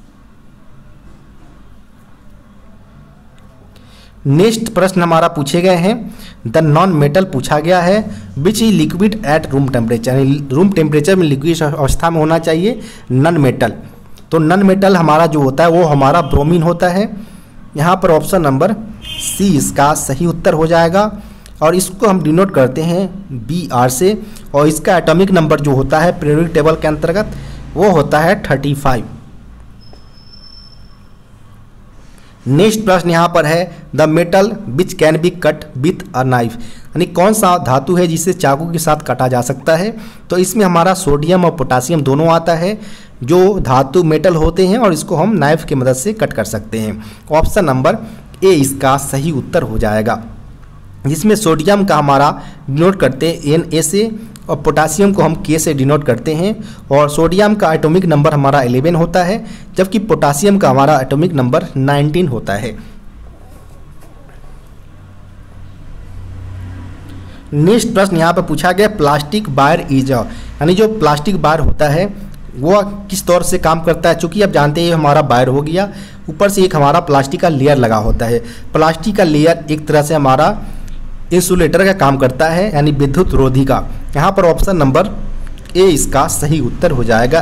नेक्स्ट प्रश्न हमारा पूछे गए हैं द नॉन मेटल पूछा गया है which is liquid at room temperature, room temperature में लिक्विड अवस्था में होना चाहिए नॉन मेटल। तो नॉन मेटल हमारा जो होता है वो हमारा ब्रोमीन होता है। यहाँ पर ऑप्शन नंबर सी इसका सही उत्तर हो जाएगा और इसको हम डिनोट करते हैं Br से और इसका एटॉमिक नंबर जो होता है पीरियोडिक टेबल के अंतर्गत वो होता है 35। नेक्स्ट प्रश्न यहाँ पर है the metal which can be cut with a knife, यानी कौन सा धातु है जिसे चाकू के साथ काटा जा सकता है। तो इसमें हमारा सोडियम और पोटासियम दोनों आता है जो धातु मेटल होते हैं और इसको हम नाइफ की मदद से कट कर सकते हैं। ऑप्शन नंबर ए इसका सही उत्तर हो जाएगा, जिसमें सोडियम का हमारा डिनोट करते हैं Na से और पोटासियम को हम K से डिनोट करते हैं और सोडियम का एटॉमिक नंबर हमारा 11 होता है जबकि पोटासियम का हमारा एटॉमिक नंबर 19 होता है। नेक्स्ट प्रश्न यहाँ पर पूछा गया प्लास्टिक वायर इज, यानी जो प्लास्टिक वायर होता है वो किस तौर से काम करता है। चूँकि आप जानते हैं हमारा वायर हो गया, ऊपर से एक हमारा प्लास्टिक का लेयर लगा होता है। प्लास्टिक का लेयर एक तरह से हमारा इंसुलेटर का काम करता है यानी विद्युत रोधी का। यहाँ पर ऑप्शन नंबर ए इसका सही उत्तर हो जाएगा।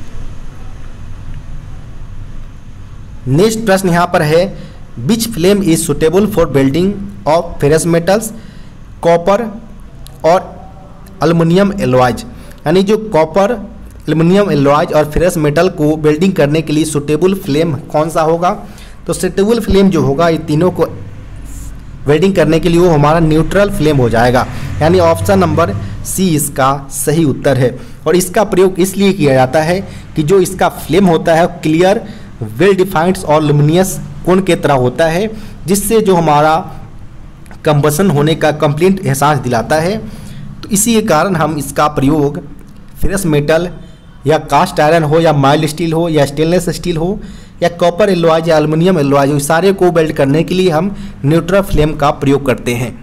नेक्स्ट प्रश्न यहाँ पर है which flame is suitable for welding of ferrous metals, copper और एल्युमिनियम एलॉयज, यानी जो कॉपर एल्युमिनियम एलॉयज और फेरस मेटल को वेल्डिंग करने के लिए सुटेबल फ्लेम कौन सा होगा। तो सुटेबल फ्लेम जो होगा ये तीनों को वेल्डिंग करने के लिए वो हमारा न्यूट्रल फ्लेम हो जाएगा, यानी ऑप्शन नंबर सी इसका सही उत्तर है। और इसका प्रयोग इसलिए किया जाता है कि जो इसका फ्लेम होता है क्लियर वेल डिफाइंड और लुमिनियस कोन के तरह होता है जिससे जो हमारा कंबसन होने का कंप्लीट एहसास दिलाता है। तो इसी के कारण हम इसका प्रयोग फेरस मेटल या कास्ट आयरन हो या माइल्ड स्टील हो या स्टेनलेस स्टील हो या कॉपर एलॉयज या एल्युमिनियम एलॉयज हो, सारे को वेल्ड करने के लिए हम न्यूट्रल फ्लेम का प्रयोग करते हैं।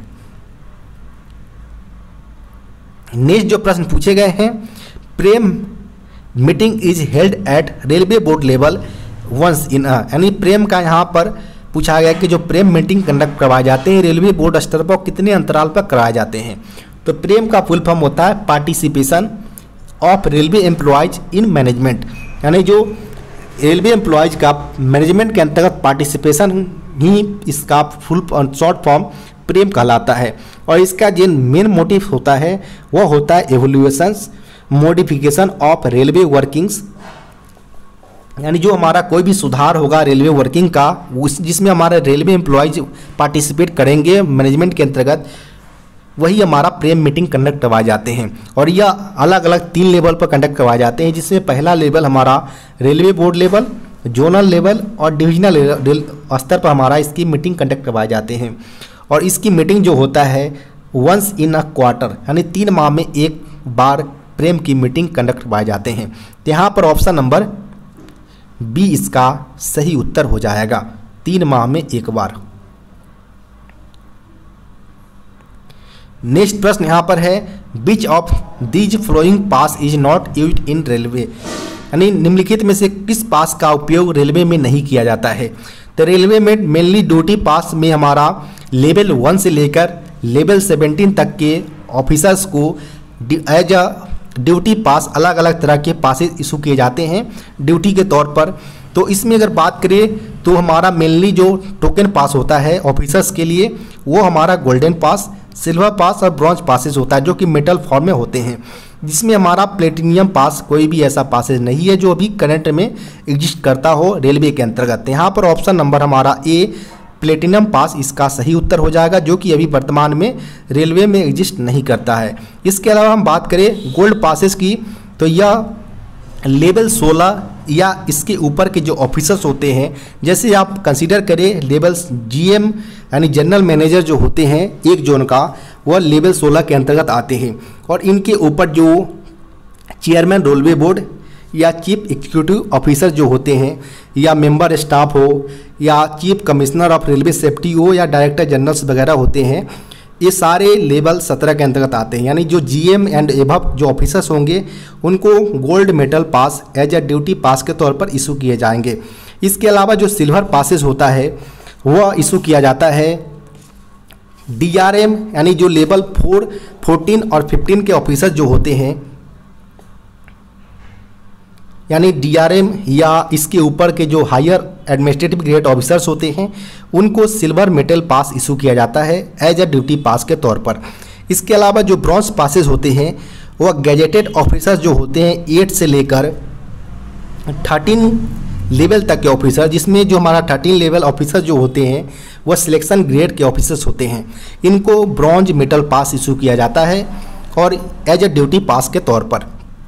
नेक्स्ट जो प्रश्न पूछे गए हैं PREM meeting is held at railway board level once in a, यानी प्रेम का यहाँ पर पूछा गया कि जो प्रेम मीटिंग कंडक्ट करवाए जाते हैं रेलवे बोर्ड स्तर पर कितने अंतराल पर कराए जाते हैं। तो प्रेम का फुल फॉर्म होता है participation of railway employees in management, यानी जो रेलवे एम्प्लॉयज का मैनेजमेंट के अंतर्गत पार्टिसिपेशन ही इसका फुल शॉर्ट फॉर्म प्रेम कहलाता है। और इसका जो मेन मोटिव होता है वो होता है evolutions modification of railway workings, यानी जो हमारा कोई भी सुधार होगा रेलवे वर्किंग का जिसमें हमारे रेलवे एम्प्लॉयज पार्टिसिपेट करेंगे मैनेजमेंट के अंतर्गत, वही हमारा प्रेम मीटिंग कंडक्ट करवाए जाते हैं। और यह अलग अलग 3 लेवल पर कंडक्ट करवाए जाते हैं, जिसमें पहला लेवल हमारा railway board level, zonal level और डिविजनल स्तर पर हमारा इसकी मीटिंग कंडक्ट करवाए जाते हैं। और इसकी मीटिंग जो होता है वंस इन अ क्वार्टर, यानी 3 माह में एक बार प्रेम की मीटिंग कंडक्ट करवाए जाते हैं। तो यहाँ पर ऑप्शन नंबर बी इसका सही उत्तर हो जाएगा, 3 माह में एक बार। नेक्स्ट प्रश्न यहाँ पर है which of these following pass is not used in railway, यानी निम्नलिखित में से किस पास का उपयोग रेलवे में नहीं किया जाता है। तो रेलवे में मेनली ड्यूटी पास में हमारा लेवल 1 से लेकर लेवल 17 तक के ऑफिसर्स को एज अ ड्यूटी पास अलग अलग तरह के पासेज इशू किए जाते हैं ड्यूटी के तौर पर। तो इसमें अगर बात करें तो हमारा मेनली जो टोकन पास होता है ऑफिसर्स के लिए वो हमारा गोल्डन पास, सिल्वर पास और ब्रॉन्ज पासेज होता है जो कि मेटल फॉर्म में होते हैं, जिसमें हमारा प्लेटिनियम पास कोई भी ऐसा पासेज नहीं है जो अभी करंट में एग्जिस्ट करता हो रेलवे के अंतर्गत। यहाँ पर ऑप्शन नंबर हमारा ए प्लेटिनम पास इसका सही उत्तर हो जाएगा, जो कि अभी वर्तमान में रेलवे में एग्जिस्ट नहीं करता है। इसके अलावा हम बात करें गोल्ड पासेस की तो यह लेवल 16 या इसके ऊपर के जो ऑफिसर्स होते हैं, जैसे आप कंसीडर करें लेवल जीएम यानी जनरल मैनेजर जो होते हैं एक जोन का, वह लेवल 16 के अंतर्गत आते हैं। और इनके ऊपर जो चेयरमैन रेलवे बोर्ड या चीफ एग्जीक्यूटिव ऑफिसर जो होते हैं, या मेंबर स्टाफ हो, या chief commissioner of railway safety हो, या डायरेक्टर जनरल्स वगैरह होते हैं, ये सारे लेवल 17 के अंतर्गत आते हैं। यानी जो GM एंड एबव जो ऑफिसर्स होंगे उनको gold medal pass as a duty pass के तौर पर इशू किए जाएंगे। इसके अलावा जो सिल्वर पासेस होता है वह इशू किया जाता है DRM यानी जो लेवल 4, 14 और 15 के ऑफिसर जो होते हैं, यानी DRM या इसके ऊपर के जो हायर एडमिनिस्ट्रेटिव ग्रेड ऑफिसर्स होते हैं उनको सिल्वर मेडल पास इशू किया जाता है एज ए ड्यूटी पास के तौर पर। इसके अलावा जो ब्रॉन्ज पासेस होते हैं वह गैजेटेड ऑफिसर्स जो होते हैं 8 से लेकर 13 लेवल तक के ऑफिसर, जिसमें जो हमारा 13 लेवल ऑफिसर जो होते हैं वह सिलेक्शन ग्रेड के ऑफिसर्स होते हैं, इनको ब्रॉन्ज मेडल पास इशू किया जाता है और एज ए ड्यूटी पास के तौर पर।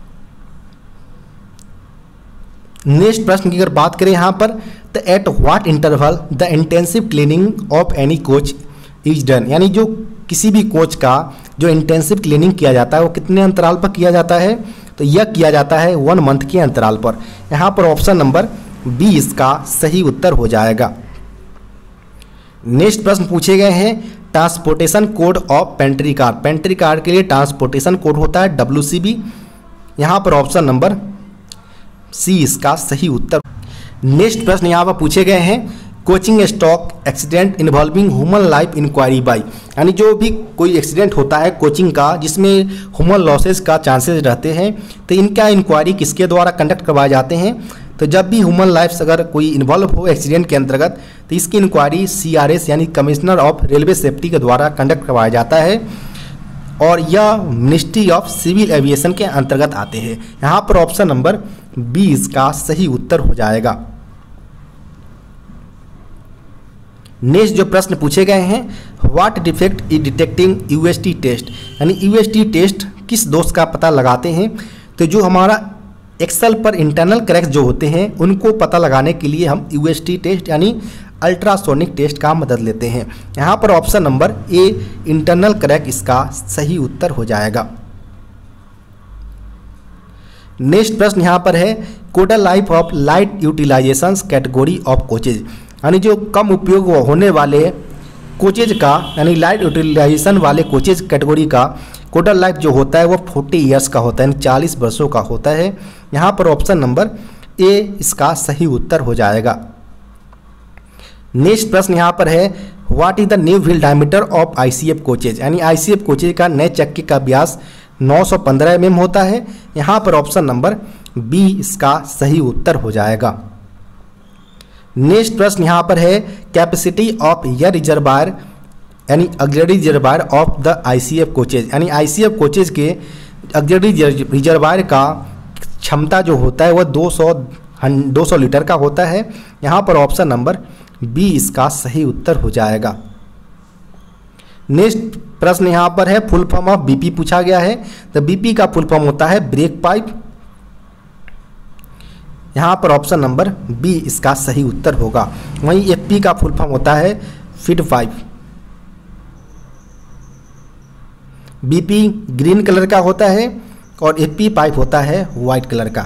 नेक्स्ट प्रश्न की अगर बात करें यहाँ पर, तो at what interval the intensive cleaning of any coach is done, यानी जो किसी भी कोच का जो इंटेंसिव क्लीनिंग किया जाता है वो कितने अंतराल पर किया जाता है, तो यह किया जाता है 1 मंथ के अंतराल पर। यहाँ पर ऑप्शन नंबर बी इसका सही उत्तर हो जाएगा। नेक्स्ट प्रश्न पूछे गए हैं transportation code of pantry car. Pantry car के लिए ट्रांसपोर्टेशन कोड होता है WCB। यहाँ पर ऑप्शन नंबर सी इसका सही उत्तर। नेक्स्ट प्रश्न यहाँ पर पूछे गए हैं coaching stock accident involving human life inquiry by, यानी जो भी कोई एक्सीडेंट होता है कोचिंग का जिसमें ह्यूमन लॉसेस का चांसेस रहते हैं, तो इनका इंक्वायरी किसके द्वारा कंडक्ट करवाए जाते हैं, तो जब भी ह्यूमन लाइफ अगर कोई इन्वॉल्व हो एक्सीडेंट के अंतर्गत तो इसकी इंक्वायरी CRS यानी कमिश्नर ऑफ रेलवे सेफ्टी के द्वारा कंडक्ट करवाया जाता है और यह मिनिस्ट्री ऑफ सिविल एविएशन के अंतर्गत आते हैं। यहाँ पर ऑप्शन नंबर बी इसका सही उत्तर हो जाएगा। नेक्स्ट जो प्रश्न पूछे गए हैं what defect is detecting UST test, यानी UST टेस्ट किस दोष का पता लगाते हैं, तो जो हमारा एक्सेल पर इंटरनल क्रैक्स जो होते हैं उनको पता लगाने के लिए हम UST टेस्ट यानी अल्ट्रासोनिक टेस्ट का मदद लेते हैं। यहाँ पर option number A internal crack इसका सही उत्तर हो जाएगा। नेक्स्ट प्रश्न यहाँ पर है codal life of light utilization category of coaches, यानी जो कम उपयोग होने वाले कोचेज का यानी लाइट यूटिलाइजेशन वाले कोचेज कैटेगरी का कोडल लाइफ जो होता है वो 40 ईयर्स का होता है, यानी 40 वर्षों का होता है। यहाँ पर ऑप्शन नंबर ए इसका सही उत्तर हो जाएगा। नेक्स्ट प्रश्न यहाँ पर है what is the new wheel diameter of ICF coaches, यानी ICF कोचेज का नए चक्के का व्यास 915 mm होता है। यहाँ पर ऑप्शन नंबर बी इसका सही उत्तर हो जाएगा। नेक्स्ट प्रश्न यहाँ पर है कैपेसिटी ऑफ एयर रिजर्वायर यानी auxiliary reservoir of the ICF coaches, यानी ICF कोचेज के ऑक्सिलरी रिजर्वायर का क्षमता जो होता है वह 200 लीटर का होता है। यहाँ पर ऑप्शन नंबर बी इसका सही उत्तर हो जाएगा। नेक्स्ट प्रश्न यहाँ पर है फुल फॉर्म ऑफ BP पूछा गया है, तो BP का फुल फॉर्म होता है ब्रेक पाइप। यहाँ पर ऑप्शन नंबर बी इसका सही उत्तर होगा। वहीं FP का फुल फॉर्म होता है feed pipe. BP green colour का होता है और FP पाइप होता है वाइट कलर का।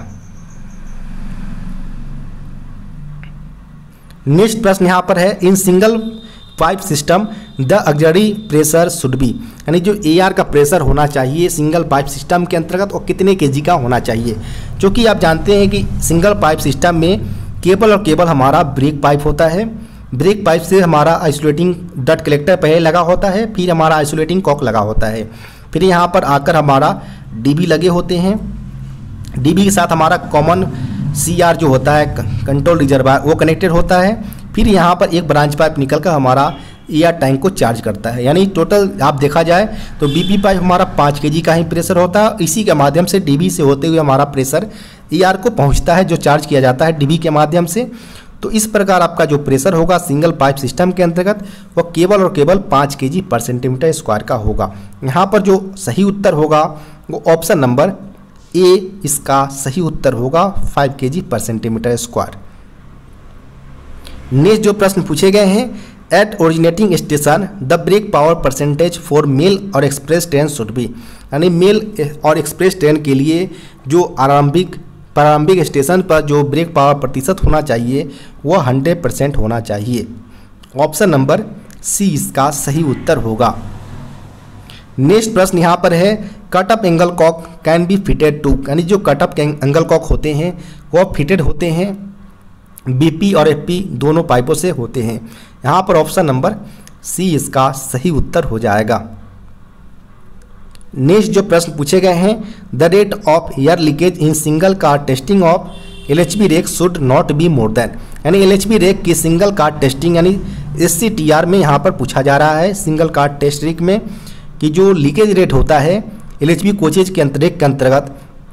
नेक्स्ट प्रश्न यहाँ पर है in single pipe system the auxiliary pressure should be, यानी जो AR का प्रेशर होना चाहिए सिंगल पाइप सिस्टम के अंतर्गत और कितने kg का होना चाहिए, क्योंकि आप जानते हैं कि सिंगल पाइप सिस्टम में केबल और केबल हमारा ब्रेक पाइप होता है। ब्रेक पाइप से हमारा आइसोलेटिंग डट कलेक्टर पहले लगा होता है, फिर हमारा आइसोलेटिंग कॉक लगा होता है, फिर यहाँ पर आकर हमारा DB लगे होते हैं। DB के साथ हमारा कॉमन CR जो होता है कंट्रोल रिजर्वायर वो कनेक्टेड होता है। फिर यहाँ पर एक ब्रांच पाइप निकलकर हमारा एयर टैंक को चार्ज करता है, यानी टोटल आप देखा जाए तो BP पाइप हमारा 5 kg का ही प्रेशर होता है। इसी के माध्यम से DB से होते हुए हमारा प्रेशर ER को पहुँचता है जो चार्ज किया जाता है DB के माध्यम से। तो इस प्रकार आपका जो प्रेशर होगा सिंगल पाइप सिस्टम के अंतर्गत वो केवल और केवल 5 kg/cm² का होगा। यहाँ पर जो सही उत्तर होगा वो ऑप्शन नंबर ए इसका सही उत्तर होगा 5 kg/cm²। नेक्स्ट जो प्रश्न पूछे गए हैं at originating station the brake power percentage for mail और एक्सप्रेस ट्रेन शुड बी, यानी मेल और एक्सप्रेस ट्रेन के लिए जो आरंभिक प्रारंभिक स्टेशन पर जो ब्रेक पावर प्रतिशत होना चाहिए वह 100% होना चाहिए। ऑप्शन नंबर सी इसका सही उत्तर होगा। नेक्स्ट प्रश्न यहाँ पर है cut up angle cock can be fitted to, यानी जो कट अप एंगल कॉक होते हैं वह फिटेड होते हैं बीपी और एफपी दोनों पाइपों से होते हैं। यहाँ पर ऑप्शन नंबर सी इसका सही उत्तर हो जाएगा। नेक्स्ट जो प्रश्न पूछे गए हैं the rate of air leakage in single car testing of LHB rake should not be more than, यानी LHB रेक की सिंगल कार टेस्टिंग यानी SCTR में यहाँ पर पूछा जा रहा है सिंगल कार टेस्ट रेक में कि जो लीकेज रेट होता है LHB कोचेज के अंतर्गत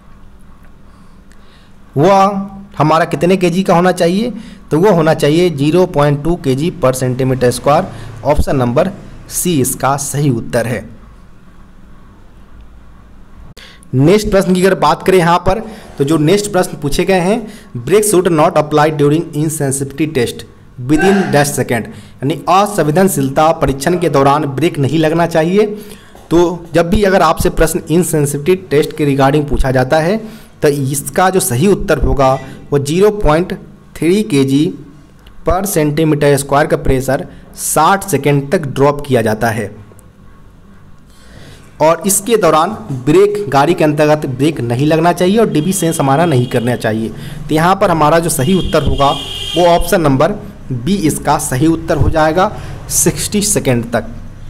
वह हमारा कितने kg का होना चाहिए, तो वो होना चाहिए 0.2 kg पर centimetre square. Option number C इसका सही उत्तर है। नेक्स्ट प्रश्न की अगर बात करें यहाँ पर तो जो नेक्स्ट प्रश्न पूछे गए हैं brake should not apply during insensitivity test within dash second, यानी असंवेदनशीलता परीक्षण के दौरान ब्रेक नहीं लगना चाहिए। तो जब भी अगर आपसे प्रश्न इनसेंसिटिविटी टेस्ट के रिगार्डिंग पूछा जाता है तो इसका जो सही उत्तर होगा वो 0.3 kg पर सेंटीमीटर स्क्वायर का प्रेशर 60 सेकेंड तक ड्रॉप किया जाता है और इसके दौरान ब्रेक गाड़ी के अंतर्गत ब्रेक नहीं लगना चाहिए और डीबी सेंस हमारा नहीं करना चाहिए। तो यहाँ पर हमारा जो सही उत्तर होगा वो ऑप्शन नंबर बी इसका सही उत्तर हो जाएगा 60 सेकेंड तक।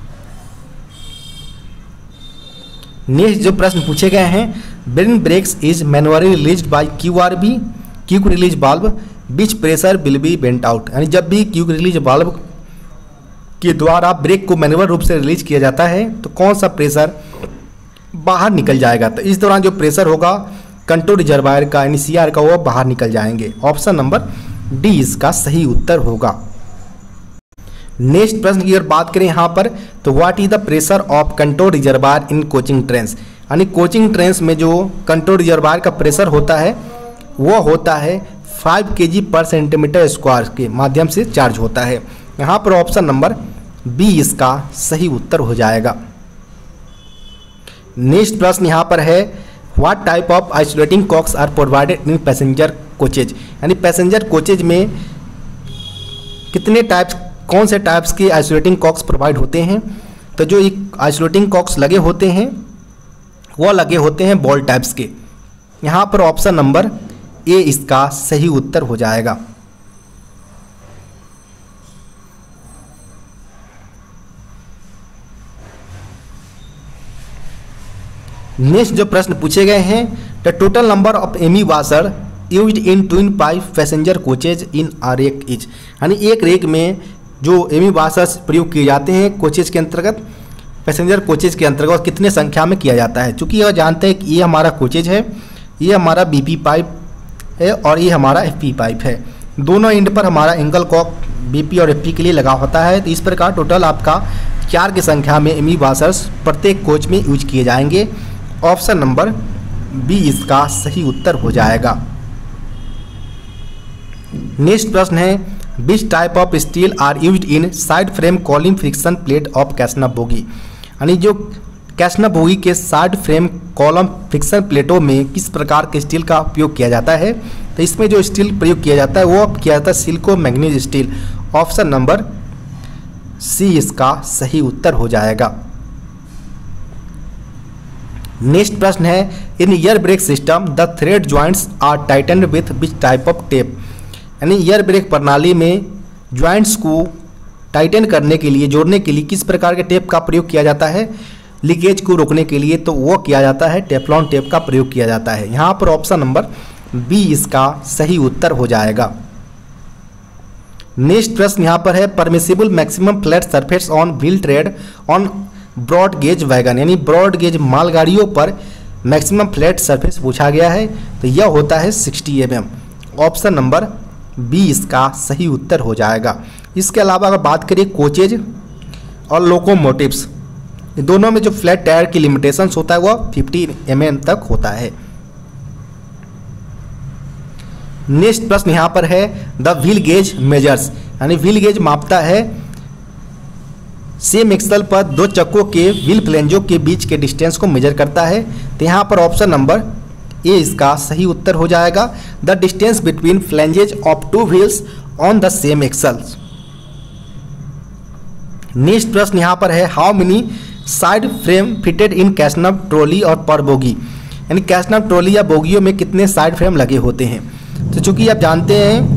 नेक्स्ट जो प्रश्न पूछे गए हैं bearing brakes is manually released by QRB quick release valve which pressure will be vent out, यानी जब भी क्विक रिलीज वाल्व के द्वारा ब्रेक को मैनुअल रूप से रिलीज किया जाता है तो कौन सा प्रेशर बाहर निकल जाएगा, तो इस दौरान जो प्रेशर होगा कंट्रोल रिजर्वायर का यानी CR का वो बाहर निकल जाएंगे। ऑप्शन नंबर डी इसका सही उत्तर होगा। नेक्स्ट प्रश्न की अगर बात करें यहाँ पर तो what is the pressure of control reservoir in coaching trains, यानी कोचिंग ट्रेन्स में जो कंट्रोल रिजर्वायर का प्रेशर होता है वो होता है 5 kg पर सेंटीमीटर स्क्वायर के माध्यम से चार्ज होता है। यहाँ पर ऑप्शन नंबर बी इसका सही उत्तर हो जाएगा। नेक्स्ट प्रश्न यहाँ पर है what type of isolating cocks are provided in passenger coaches, यानी पैसेंजर कोचेज में कितने टाइप्स कौन से टाइप्स के आइसोलेटिंग कॉक्स प्रोवाइड होते हैं, तो जो एक आइसोलेटिंग कॉक्स लगे होते हैं वो लगे होते हैं बॉल टाइप्स के। यहाँ पर ऑप्शन नंबर ए इसका सही उत्तर हो जाएगा। नेक्स्ट जो प्रश्न पूछे गए हैं the total number of emmy washer used in twin pipe passenger coaches in a rake is, यानी एक रेक में जो एमी वाशर्स प्रयोग किए जाते हैं कोचेज के अंतर्गत पैसेंजर कोचेज के अंतर्गत कितने संख्या में किया जाता है। चूँकि यह जानते हैं कि ये हमारा कोचेज है, ये हमारा BP पाइप है और ये हमारा FP पाइप है, दोनों एंड पर हमारा एंगल कॉक BP और FP के लिए लगा होता है। तो इस प्रकार टोटल आपका 4 की संख्या में एमी वाशर्स प्रत्येक कोच में यूज किए जाएंगे। ऑप्शन नंबर बी इसका सही उत्तर हो जाएगा। नेक्स्ट प्रश्न है which type of steel are used in side frame column friction plate of Casnub bogie, यानी जो कैसना बोगी के साइड फ्रेम कॉलम फ्रिक्शन प्लेटों में किस प्रकार के स्टील का उपयोग किया जाता है, तो इसमें जो स्टील प्रयोग किया जाता है वो किया जाता है silico manganese steel. Option number C इसका सही उत्तर हो जाएगा। नेक्स्ट प्रश्न है in air brake system the thread joints are tightened with which type of tape, यानी एयर ब्रेक प्रणाली में जॉइंट्स को टाइटन करने के लिए जोड़ने के लिए किस प्रकार के टेप का प्रयोग किया जाता है लीकेज को रोकने के लिए, तो वो किया जाता है टेफ्लॉन टेप का प्रयोग किया जाता है। यहाँ पर ऑप्शन नंबर बी इसका सही उत्तर हो जाएगा। नेक्स्ट प्रश्न यहाँ पर है permissible maximum flat surface on wheel tread on broad gauge wagon, यानी ब्रॉड गेज मालगाड़ियों पर मैक्सिमम फ्लैट सरफेस पूछा गया है तो यह होता है 60 mm। ऑप्शन नंबर बी इसका सही उत्तर हो जाएगा। इसके अलावा अगर बात करें कोचेज और लोकोमोटिव्स दोनों में जो फ्लैट टायर की लिमिटेशंस होता है वह 50 mm तक होता है। नेक्स्ट प्रश्न यहाँ पर है द व्हील गेज मेजर्स, यानी व्हील गेज मापता है सेम एक्सल पर दो चक्कों के व्हील फ्लेंजों के बीच के डिस्टेंस को मेजर करता है। तो यहाँ पर ऑप्शन नंबर ए इसका सही उत्तर हो जाएगा। The distance between flanges of two wheels on the same axles. Next प्रश्न यहाँ पर है, how many side frame fitted in Casnub trolley और पर बोगी, यानी कैशनव ट्रॉली या बोगियों में कितने साइड फ्रेम लगे होते हैं। तो चूंकि आप जानते हैं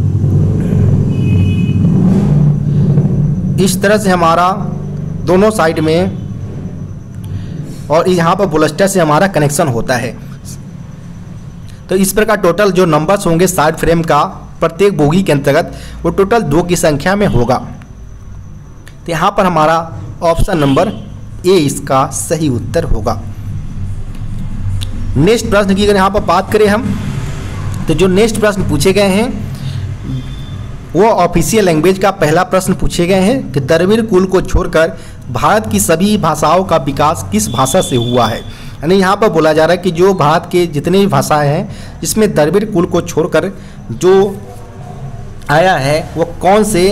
इस तरह से हमारा दोनों साइड में और यहाँ पर बुलस्टर से हमारा कनेक्शन होता है, तो इस प्रकार टोटल जो नंबर्स होंगे साइड फ्रेम का प्रत्येक बोगी के अंतर्गत वो टोटल 2 की संख्या में होगा। तो यहाँ पर हमारा ऑप्शन नंबर ए इसका सही उत्तर होगा। नेक्स्ट प्रश्न की अगर यहाँ पर बात करें हम, तो जो नेक्स्ट प्रश्न पूछे गए हैं वो ऑफिशियल लैंग्वेज का पहला प्रश्न पूछे गए हैं कि द्रविड़ कुल को छोड़कर भारत की सभी भाषाओं का विकास किस भाषा से हुआ है। यानी यहाँ पर बोला जा रहा है कि जो भारत के जितने भी भाषाएं हैं जिसमें द्रविड़ कुल को छोड़कर जो आया है वो कौन से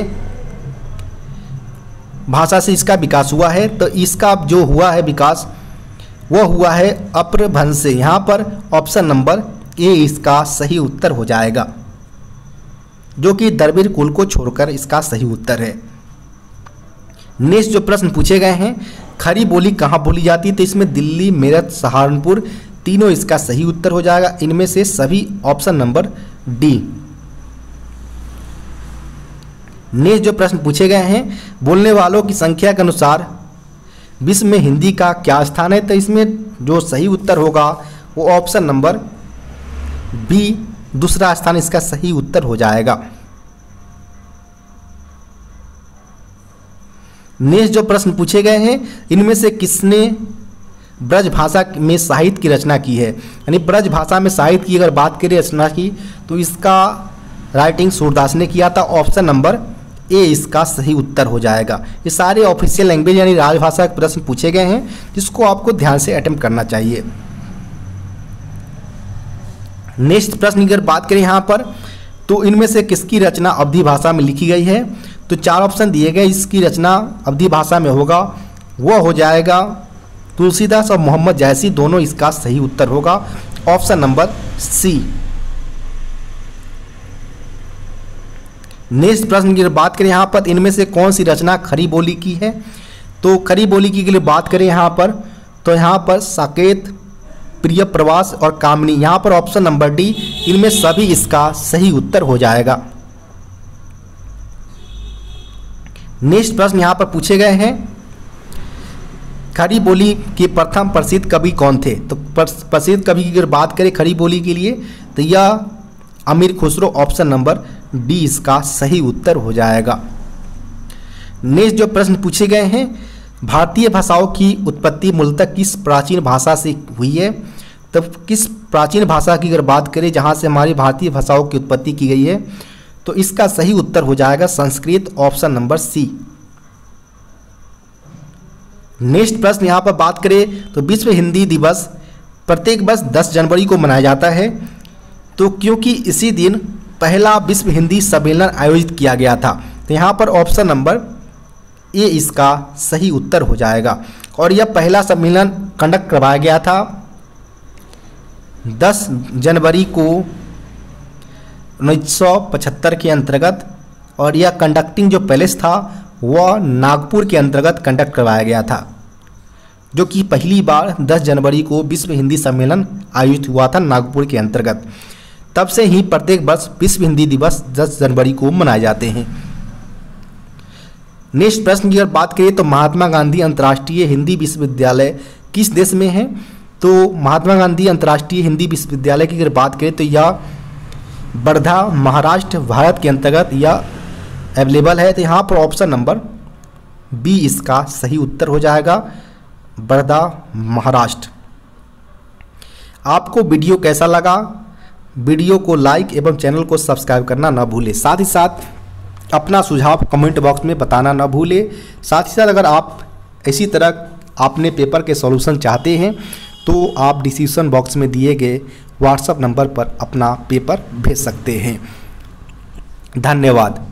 भाषा से इसका विकास हुआ है। तो इसका जो हुआ है विकास वो हुआ है अपभ्रंश से। यहाँ पर ऑप्शन नंबर ए इसका सही उत्तर हो जाएगा, जो कि द्रविड़ कुल को छोड़कर इसका सही उत्तर है। नेक्स्ट जो प्रश्न पूछे गए हैं, खड़ी बोली कहाँ बोली जाती है, तो इसमें दिल्ली, मेरठ, सहारनपुर तीनों इसका सही उत्तर हो जाएगा। इनमें से सभी ऑप्शन नंबर डी। नेक्स्ट जो प्रश्न पूछे गए हैं, बोलने वालों की संख्या के अनुसार विश्व में हिंदी का क्या स्थान है, तो इसमें जो सही उत्तर होगा वो ऑप्शन नंबर बी दूसरा स्थान इसका सही उत्तर हो जाएगा। नेक्स्ट जो प्रश्न पूछे गए हैं, इनमें से किसने ब्रज भाषा में साहित्य की रचना की है। यानी ब्रज भाषा में साहित्य की अगर बात करें रचना की, तो इसका राइटिंग सूरदास ने किया था। ऑप्शन नंबर ए इसका सही उत्तर हो जाएगा। ये सारे ऑफिशियल लैंग्वेज यानी राजभाषा के प्रश्न पूछे गए हैं जिसको आपको ध्यान से अटेम्प्ट करना चाहिए। नेक्स्ट प्रश्न की अगर बात करें यहाँ पर, तो इनमें से किसकी रचना अवधी भाषा में लिखी गई है। तो 4 ऑप्शन दिए गए, इसकी रचना अवधी भाषा में होगा वो हो जाएगा तुलसीदास और मोहम्मद जैसी, दोनों इसका सही उत्तर होगा। Option number C. नेक्स्ट प्रश्न की बात करें यहाँ पर, इनमें से कौन सी रचना खड़ी बोली की है। तो खड़ी बोली की के लिए बात करें यहाँ पर, तो यहाँ पर साकेत, प्रिय प्रवास और कामिनी, यहाँ पर ऑप्शन नंबर डी, इनमें सभी इसका सही उत्तर हो जाएगा। नेक्स्ट प्रश्न यहाँ पर पूछे गए हैं, खड़ी बोली के प्रथम प्रसिद्ध कवि कौन थे। तो प्रसिद्ध कवि की अगर बात करें खड़ी बोली के लिए, तो यह अमीर खुसरो, ऑप्शन नंबर डी इसका सही उत्तर हो जाएगा। नेक्स्ट जो प्रश्न पूछे गए हैं, भारतीय भाषाओं की उत्पत्ति मूलतः किस प्राचीन भाषा से हुई है। तब किस प्राचीन भाषा की अगर बात करें जहां से हमारी भारतीय भाषाओं की उत्पत्ति की गई है, तो इसका सही उत्तर हो जाएगा Sanskrit, option number C. Next प्रश्न यहां पर बात करें तो विश्व हिंदी दिवस प्रत्येक वर्ष 10 जनवरी को मनाया जाता है, तो क्योंकि इसी दिन पहला विश्व हिंदी सम्मेलन आयोजित किया गया था। तो यहाँ पर ऑप्शन नंबर ए इसका सही उत्तर हो जाएगा। और यह पहला सम्मेलन कंडक्ट करवाया गया था 10 जनवरी को 1975 के अंतर्गत, और यह कंडक्टिंग जो पैलेस था वह नागपुर के अंतर्गत कंडक्ट करवाया गया था, जो कि पहली बार 10 जनवरी को विश्व हिंदी सम्मेलन आयोजित हुआ था नागपुर के अंतर्गत। तब से ही प्रत्येक वर्ष विश्व हिंदी दिवस 10 जनवरी को मनाए जाते हैं। नेक्स्ट प्रश्न की अगर बात करें तो महात्मा गांधी अंतर्राष्ट्रीय हिंदी विश्वविद्यालय किस देश में है। तो महात्मा गांधी अंतर्राष्ट्रीय हिंदी विश्वविद्यालय की अगर बात करें तो यह वर्धा, महाराष्ट्र, भारत के अंतर्गत यह अवेलेबल है। तो यहाँ पर ऑप्शन नंबर बी इसका सही उत्तर हो जाएगा, वर्धा, महाराष्ट्र। आपको वीडियो कैसा लगा, वीडियो को लाइक एवं चैनल को सब्सक्राइब करना ना भूलें। साथ ही साथ अपना सुझाव कमेंट बॉक्स में बताना ना भूलें। साथ ही साथ अगर आप इसी तरह अपने पेपर के सॉल्यूशन चाहते हैं तो आप डिस्क्रिप्शन बॉक्स में दिए गए व्हाट्सएप नंबर पर अपना पेपर भेज सकते हैं। धन्यवाद।